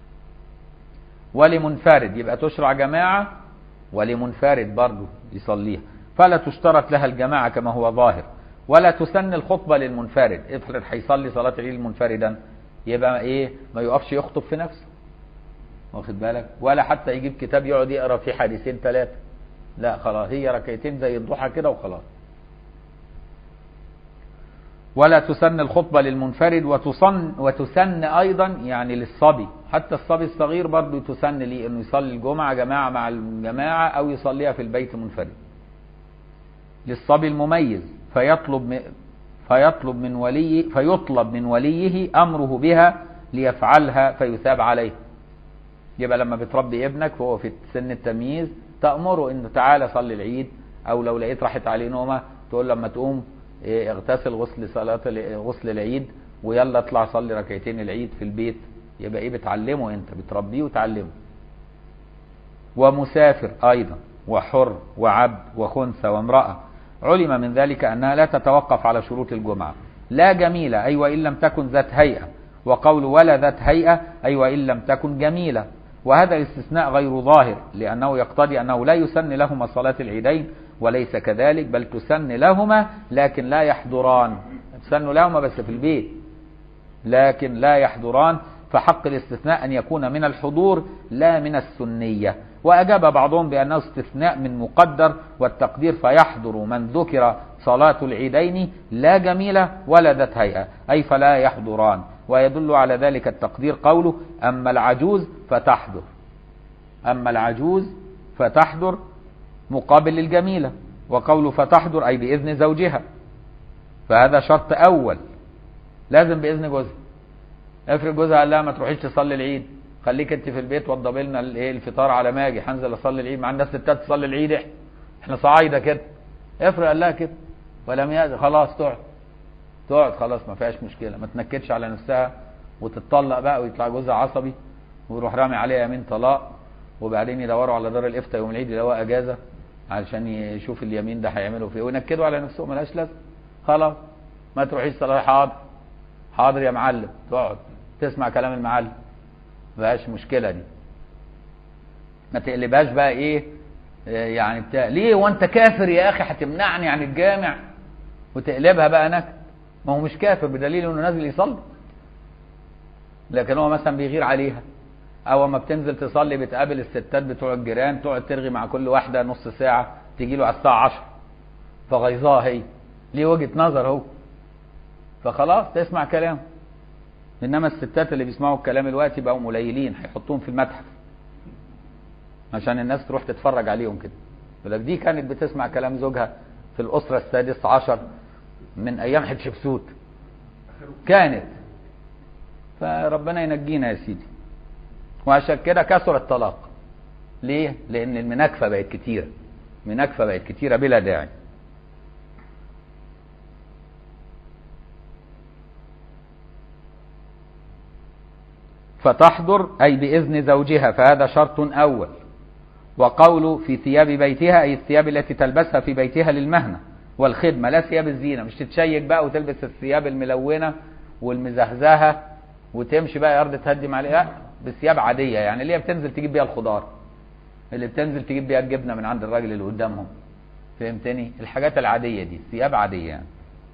ولمنفرد، يبقى تشرع جماعة ولمنفرد برضه يصليها، فلا تشترط لها الجماعة كما هو ظاهر. ولا تسن الخطبة للمنفرد. افرض هيصلي صلاة العيد منفردا، يبقى ايه؟ ما يقفش يخطب في نفسه، واخد بالك، ولا حتى يجيب كتاب يقعد يقرا فيه حديثين ثلاثة، لا خلاص، هي ركعتين زي الضحى كده وخلاص. ولا تسن الخطبة للمنفرد، وتسن أيضا يعني للصبي، حتى الصبي الصغير برضه تسن ليه أنه يصلي الجمعة جماعة مع الجماعة أو يصليها في البيت منفرد. للصبي المميز فيطلب من وليه أمره بها ليفعلها فيثاب عليه. يبقى لما بتربي ابنك وهو في سن التمييز تأمره إنه تعالى صلي العيد، أو لو لقيت راحت عليه نومة تقول لما تقوم اغتسل غسل العيد ويلا اطلع صلي ركعتين العيد في البيت. يبقى ايه؟ بتعلمه، انت بتربيه وتعلمه. ومسافر ايضا، وحر، وعبد، وخنثى، وامرأة، علم من ذلك انها لا تتوقف على شروط الجمعة. لا جميلة، اي وان لم تكن ذات هيئة. وقول ولا ذات هيئة، اي وان لم تكن جميلة. وهذا الاستثناء غير ظاهر، لانه يقتضي انه لا يسن لهما صلاة العيدين، وليس كذلك، بل تسن لهما لكن لا يحضران. تسن لهما بس في البيت لكن لا يحضران، فحق الاستثناء أن يكون من الحضور لا من السنية. وأجاب بعضهم بأنه استثناء من مقدر، والتقدير فيحضر من ذكر صلاة العيدين لا جميلة ولا ذات هيئة، أي فلا يحضران. ويدل على ذلك التقدير قوله أما العجوز فتحضر. أما العجوز فتحضر مقابل للجميلة، وقوله فتحضر أي بإذن زوجها، فهذا شرط أول، لازم بإذن جوزها. افرض جوزها قال لها ما تروحيش تصلي العيد، خليك انت في البيت وضبي لنا الفطار على ما اجي هنزل اصلي العيد، مع الناس ستات تصلي العيد، احنا صعايده كده. افرض قال لها كده ولم يأذن، خلاص تقعد خلاص، ما فيهاش مشكله، ما تنكدش على نفسها وتتطلق بقى ويطلع جوزها عصبي ويروح رامي عليها يمين طلاق، وبعدين يدوروا على دار الافتاء يوم العيد يلاقوها اجازه علشان يشوف اليمين ده هيعملوا فيه، وينكدوا على نفسهم، ملهاش لازمه. خلاص ما تروحيش صلاه، حاضر حاضر يا معلم، تقعد تسمع كلام المعلم، مبقاش مشكله دي. ما تقلبهاش بقى ايه يعني بتاع ليه وانت كافر يا اخي هتمنعني عن الجامع، وتقلبها بقى نكد. ما هو مش كافر بدليل انه نازل يصلي، لكن هو مثلا بيغير عليها، او اما بتنزل تصلي بتقابل الستات بتوع الجيران تقعد ترغي مع كل واحده نص ساعه، تيجي له على الساعه 10 فغيظاها هي، ليه وجهه نظر هو، فخلاص تسمع كلامه. انما الستات اللي بيسمعوا الكلام الوقت بقوا قليلين، هيحطوهم في المتحف عشان الناس تروح تتفرج عليهم كده. يقول لك دي كانت بتسمع كلام زوجها في الاسره السادس عشر من ايام حتشبسوت كانت، فربنا ينجينا يا سيدي. وعشان كده كثر الطلاق. ليه؟ لان المناكفه بقت كتيره، المناكفه بقت كتيره بلا داعي. فتحضر أي بإذن زوجها، فهذا شرط أول. وقوله في ثياب بيتها أي الثياب التي تلبسها في بيتها للمهنة والخدمة، لا ثياب الزينة، مش تتشيك بقى وتلبس الثياب الملونة والمزهزهة وتمشي بقى أرض تهدم عليه، لا بثياب عادية، يعني اللي هي بتنزل تجيب بيها الخضار، اللي بتنزل تجيب بيها الجبنة من عند الراجل اللي قدامهم، فهمتني؟ الحاجات العادية دي ثياب عادية يعني.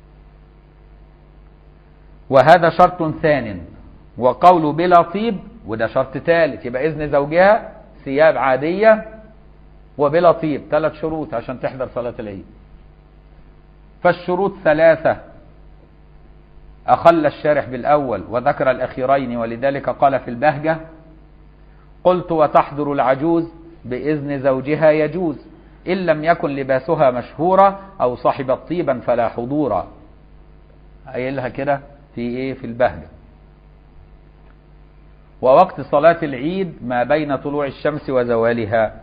وهذا شرط ثان. وقوله بلا طيب وده شرط ثالث، يبقى إذن زوجها ثياب عادية وبلا طيب، 3 شروط عشان تحضر صلاة العيد. فالشروط 3 أخل الشارح بالأول وذكر الأخيرين، ولذلك قال في البهجة: قلت وتحضر العجوز بإذن زوجها يجوز إن لم يكن لباسها مشهورا أو صاحبت طيبا فلا حضورا. قايلها كده في إيه؟ في البهجة. ووقت صلاة العيد ما بين طلوع الشمس وزوالها،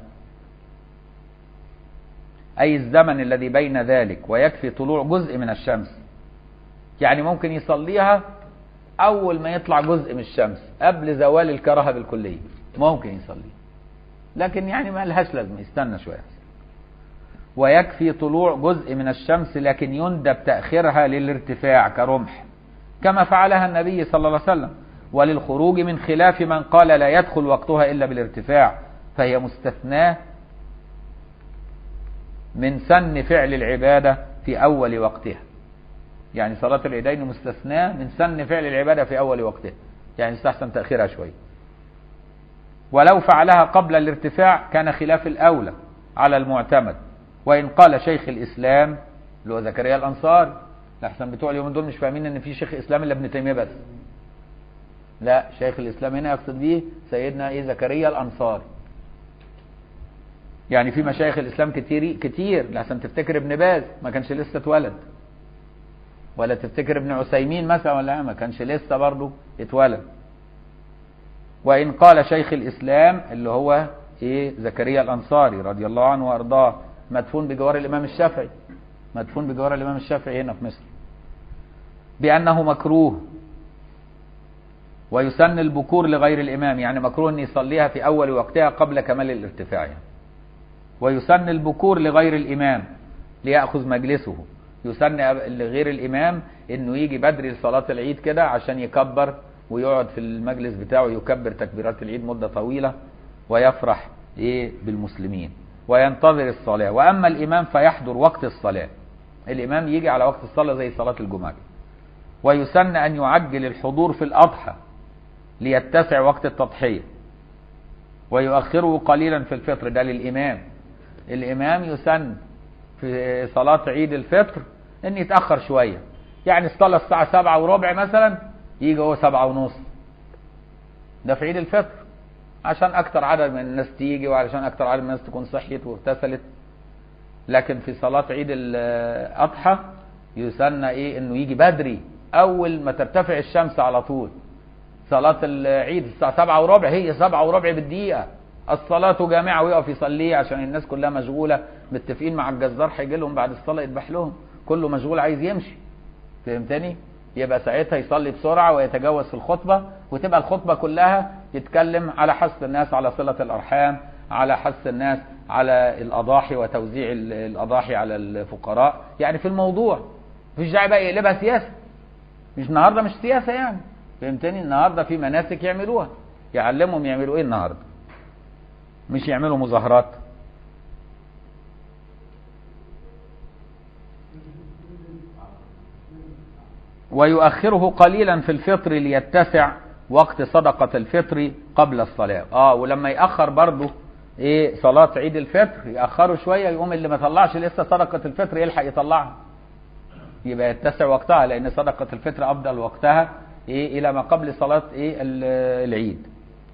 أي الزمن الذي بين ذلك، ويكفي طلوع جزء من الشمس. يعني ممكن يصليها أول ما يطلع جزء من الشمس قبل زوال الكراهة بالكلية، ممكن يصلي، لكن يعني ما لهاش لازمة، يستنى شوية. ويكفي طلوع جزء من الشمس، لكن يندب تأخيرها للارتفاع كرمح، كما فعلها النبي صلى الله عليه وسلم. وللخروج من خلاف من قال لا يدخل وقتها إلا بالارتفاع، فهي مستثناة من سن فعل العبادة في أول وقتها. يعني صلاة العيدين مستثناة من سن فعل العبادة في أول وقتها، يعني يستحسن تأخيرها شوية. ولو فعلها قبل الارتفاع كان خلاف الأولى على المعتمد. وإن قال شيخ الإسلام اللي هو زكريا الأنصاري، لحسن بتوع اليومين دول مش فاهمين إن في شيخ إسلام إلا ابن تيمية بس، لا، شيخ الإسلام هنا يقصد به سيدنا زكريا الأنصاري. يعني في مشايخ الإسلام كتير، لحسن تفتكر ابن باز ما كانش لسه اتولد، ولا تفتكر ابن عثيمين مثلا، ولا ما كانش لسه برضه اتولد. وإن قال شيخ الإسلام اللي هو إيه؟ زكريا الأنصاري رضي الله عنه وأرضاه، مدفون بجوار الإمام الشافعي، مدفون بجوار الإمام الشافعي هنا في مصر، بأنه مكروه ويسن البكور لغير الإمام، يعني مكروه أن يصليها في أول وقتها قبل كمال الارتفاع يعني. ويسن البكور لغير الإمام ليأخذ مجلسه، يسن لغير الإمام أنه يجي بدري لصلاة العيد كده عشان يكبر ويقعد في المجلس بتاعه يكبر تكبيرات العيد مدة طويلة ويفرح إيه بالمسلمين وينتظر الصلاة. وأما الإمام فيحضر وقت الصلاة، الإمام يجي على وقت الصلاة زي صلاة الجمعة. ويسن أن يعجل الحضور في الأضحى ليتسع وقت التضحية، ويؤخره قليلا في الفطر، ده للإمام. الإمام يسن في صلاة عيد الفطر أن يتأخر شوية، يعني الصلاة الساعة 7:15 مثلا، يجي هو 7:30، ده في عيد الفطر عشان أكتر عدد من الناس تيجي، وعشان أكتر عدد من الناس تكون صحيت واغتسلت. لكن في صلاة عيد الأضحى يسن إيه؟ أنه يجي بدري أول ما ترتفع الشمس على طول. صلاة العيد الساعة 7:15، هي 7:15 بالدقيقة الصلاة جامعة، ويقف يصلي عشان الناس كلها مشغولة، متفقين مع الجزار هيجي لهم بعد الصلاة يذبح لهم، كله مشغول عايز يمشي، فهمتني؟ يبقى ساعتها يصلي بسرعة ويتجاوز في الخطبة، وتبقى الخطبة كلها يتكلم على حث الناس على صلة الأرحام، على حث الناس على الأضاحي وتوزيع الأضاحي على الفقراء، يعني في الموضوع مفيش داعي بقى يقلبها سياسة. مش النهاردة مش سياسة يعني، فهمتني؟ النهاردة في مناسك يعملوها، يعلمهم يعملوا ايه النهاردة، مش يعملوا مظاهرات. ويؤخره قليلا في الفطر ليتسع وقت صدقة الفطر قبل الصلاة. ولما يأخر برضه ايه صلاة عيد الفطر يأخره شوية، يقوم اللي ما طلعش لسه صدقة الفطر يلحق يطلعها، يبقى يتسع وقتها، لأن صدقة الفطر أفضل وقتها إيه إلى ما قبل صلاة إيه العيد.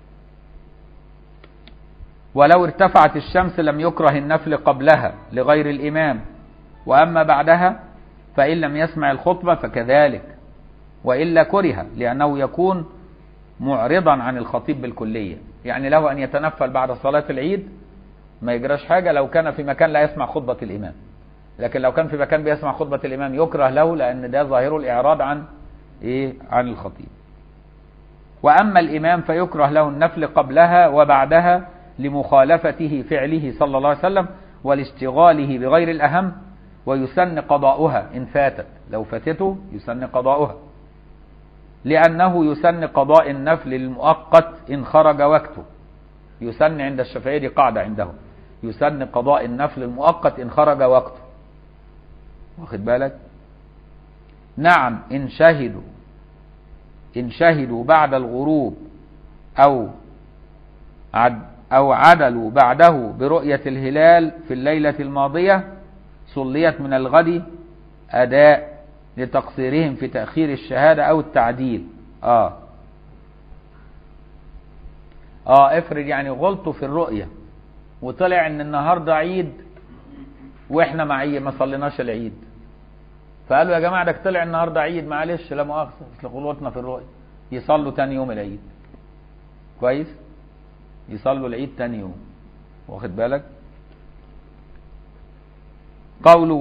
ولو ارتفعت الشمس لم يكره النفل قبلها لغير الإمام، وأما بعدها فإن لم يسمع الخطبة فكذلك، وإلا كره لأنه يكون معرضا عن الخطيب بالكلية. يعني له أن يتنفل بعد صلاة العيد ما يجراش حاجة لو كان في مكان لا يسمع خطبة الإمام، لكن لو كان في مكان بيسمع خطبة الإمام يكره له، لأن ده ظاهر الإعراض عن عن الخطيب. وأما الإمام فيكره له النفل قبلها وبعدها لمخالفته فعله صلى الله عليه وسلم والاشتغاله بغير الأهم، ويسن قضاؤها إن فاتت، لو فاتته يسن قضاؤها. لأنه يسن قضاء النفل المؤقت إن خرج وقته. يسن عند الشافعية، دي قاعدة عندهم، يسن قضاء النفل المؤقت إن خرج وقته. واخد بالك؟ نعم إن شهدوا بعد الغروب أو عدلوا بعده برؤية الهلال في الليلة الماضية صليت من الغد أداء لتقصيرهم في تأخير الشهادة أو التعديل. افرض يعني غلطوا في الرؤية وطلع ان النهاردة عيد واحنا ما صليناش العيد، فقالوا يا جماعة ده طلع النهاردة عيد، معلش لا مؤاخذة اصل غلطنا في الرؤية، يصلوا تاني يوم العيد. كويس؟ يصلوا العيد تاني يوم. واخد بالك؟ قولوا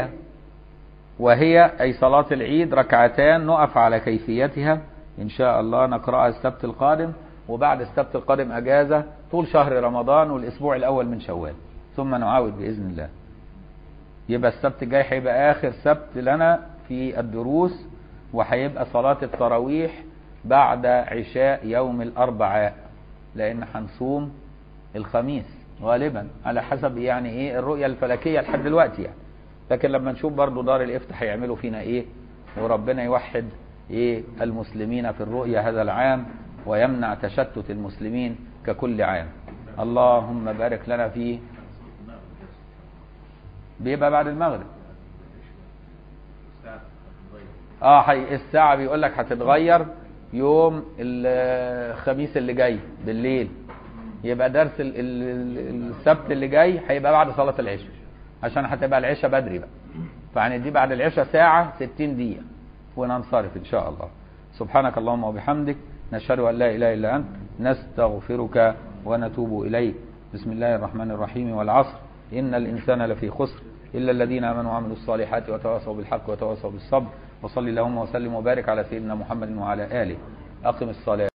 وهي أي صلاة العيد ركعتان نقف على كيفيتها إن شاء الله نقرأها السبت القادم، وبعد السبت القادم أجازة طول شهر رمضان والأسبوع الأول من شوال، ثم نعاود بإذن الله. يبقى السبت الجاي هيبقى آخر سبت لنا في الدروس، وهيبقى صلاة التراويح بعد عشاء يوم الأربعاء، لأن هنصوم الخميس غالبا على حسب يعني إيه الرؤية الفلكية لحد دلوقتي يعني. لكن لما نشوف برضو دار الإفتاء هيعملوا فينا إيه، وربنا يوحد إيه المسلمين في الرؤية هذا العام ويمنع تشتت المسلمين ككل عام. اللهم بارك لنا فيه. بيبقى بعد المغرب. الساعة بيقول لك هتتغير يوم الخميس اللي جاي بالليل، يبقى درس السبت اللي جاي هيبقى بعد صلاة العشاء، عشان هتبقى العشاء بدري بقى، فهندي بعد العشاء ساعة 60 دقيقة وننصرف إن شاء الله. سبحانك اللهم وبحمدك، نشهد أن لا إله إلا أنت، نستغفرك ونتوب إليك. بسم الله الرحمن الرحيم. والعصر إن الإنسان لفي خسر إلا الذين آمنوا وعملوا الصالحات وتواصوا بالحق وتواصوا بالصبر. وصلي اللهم وسلم وبارك على سيدنا محمد وعلى آله. أقم الصلاة.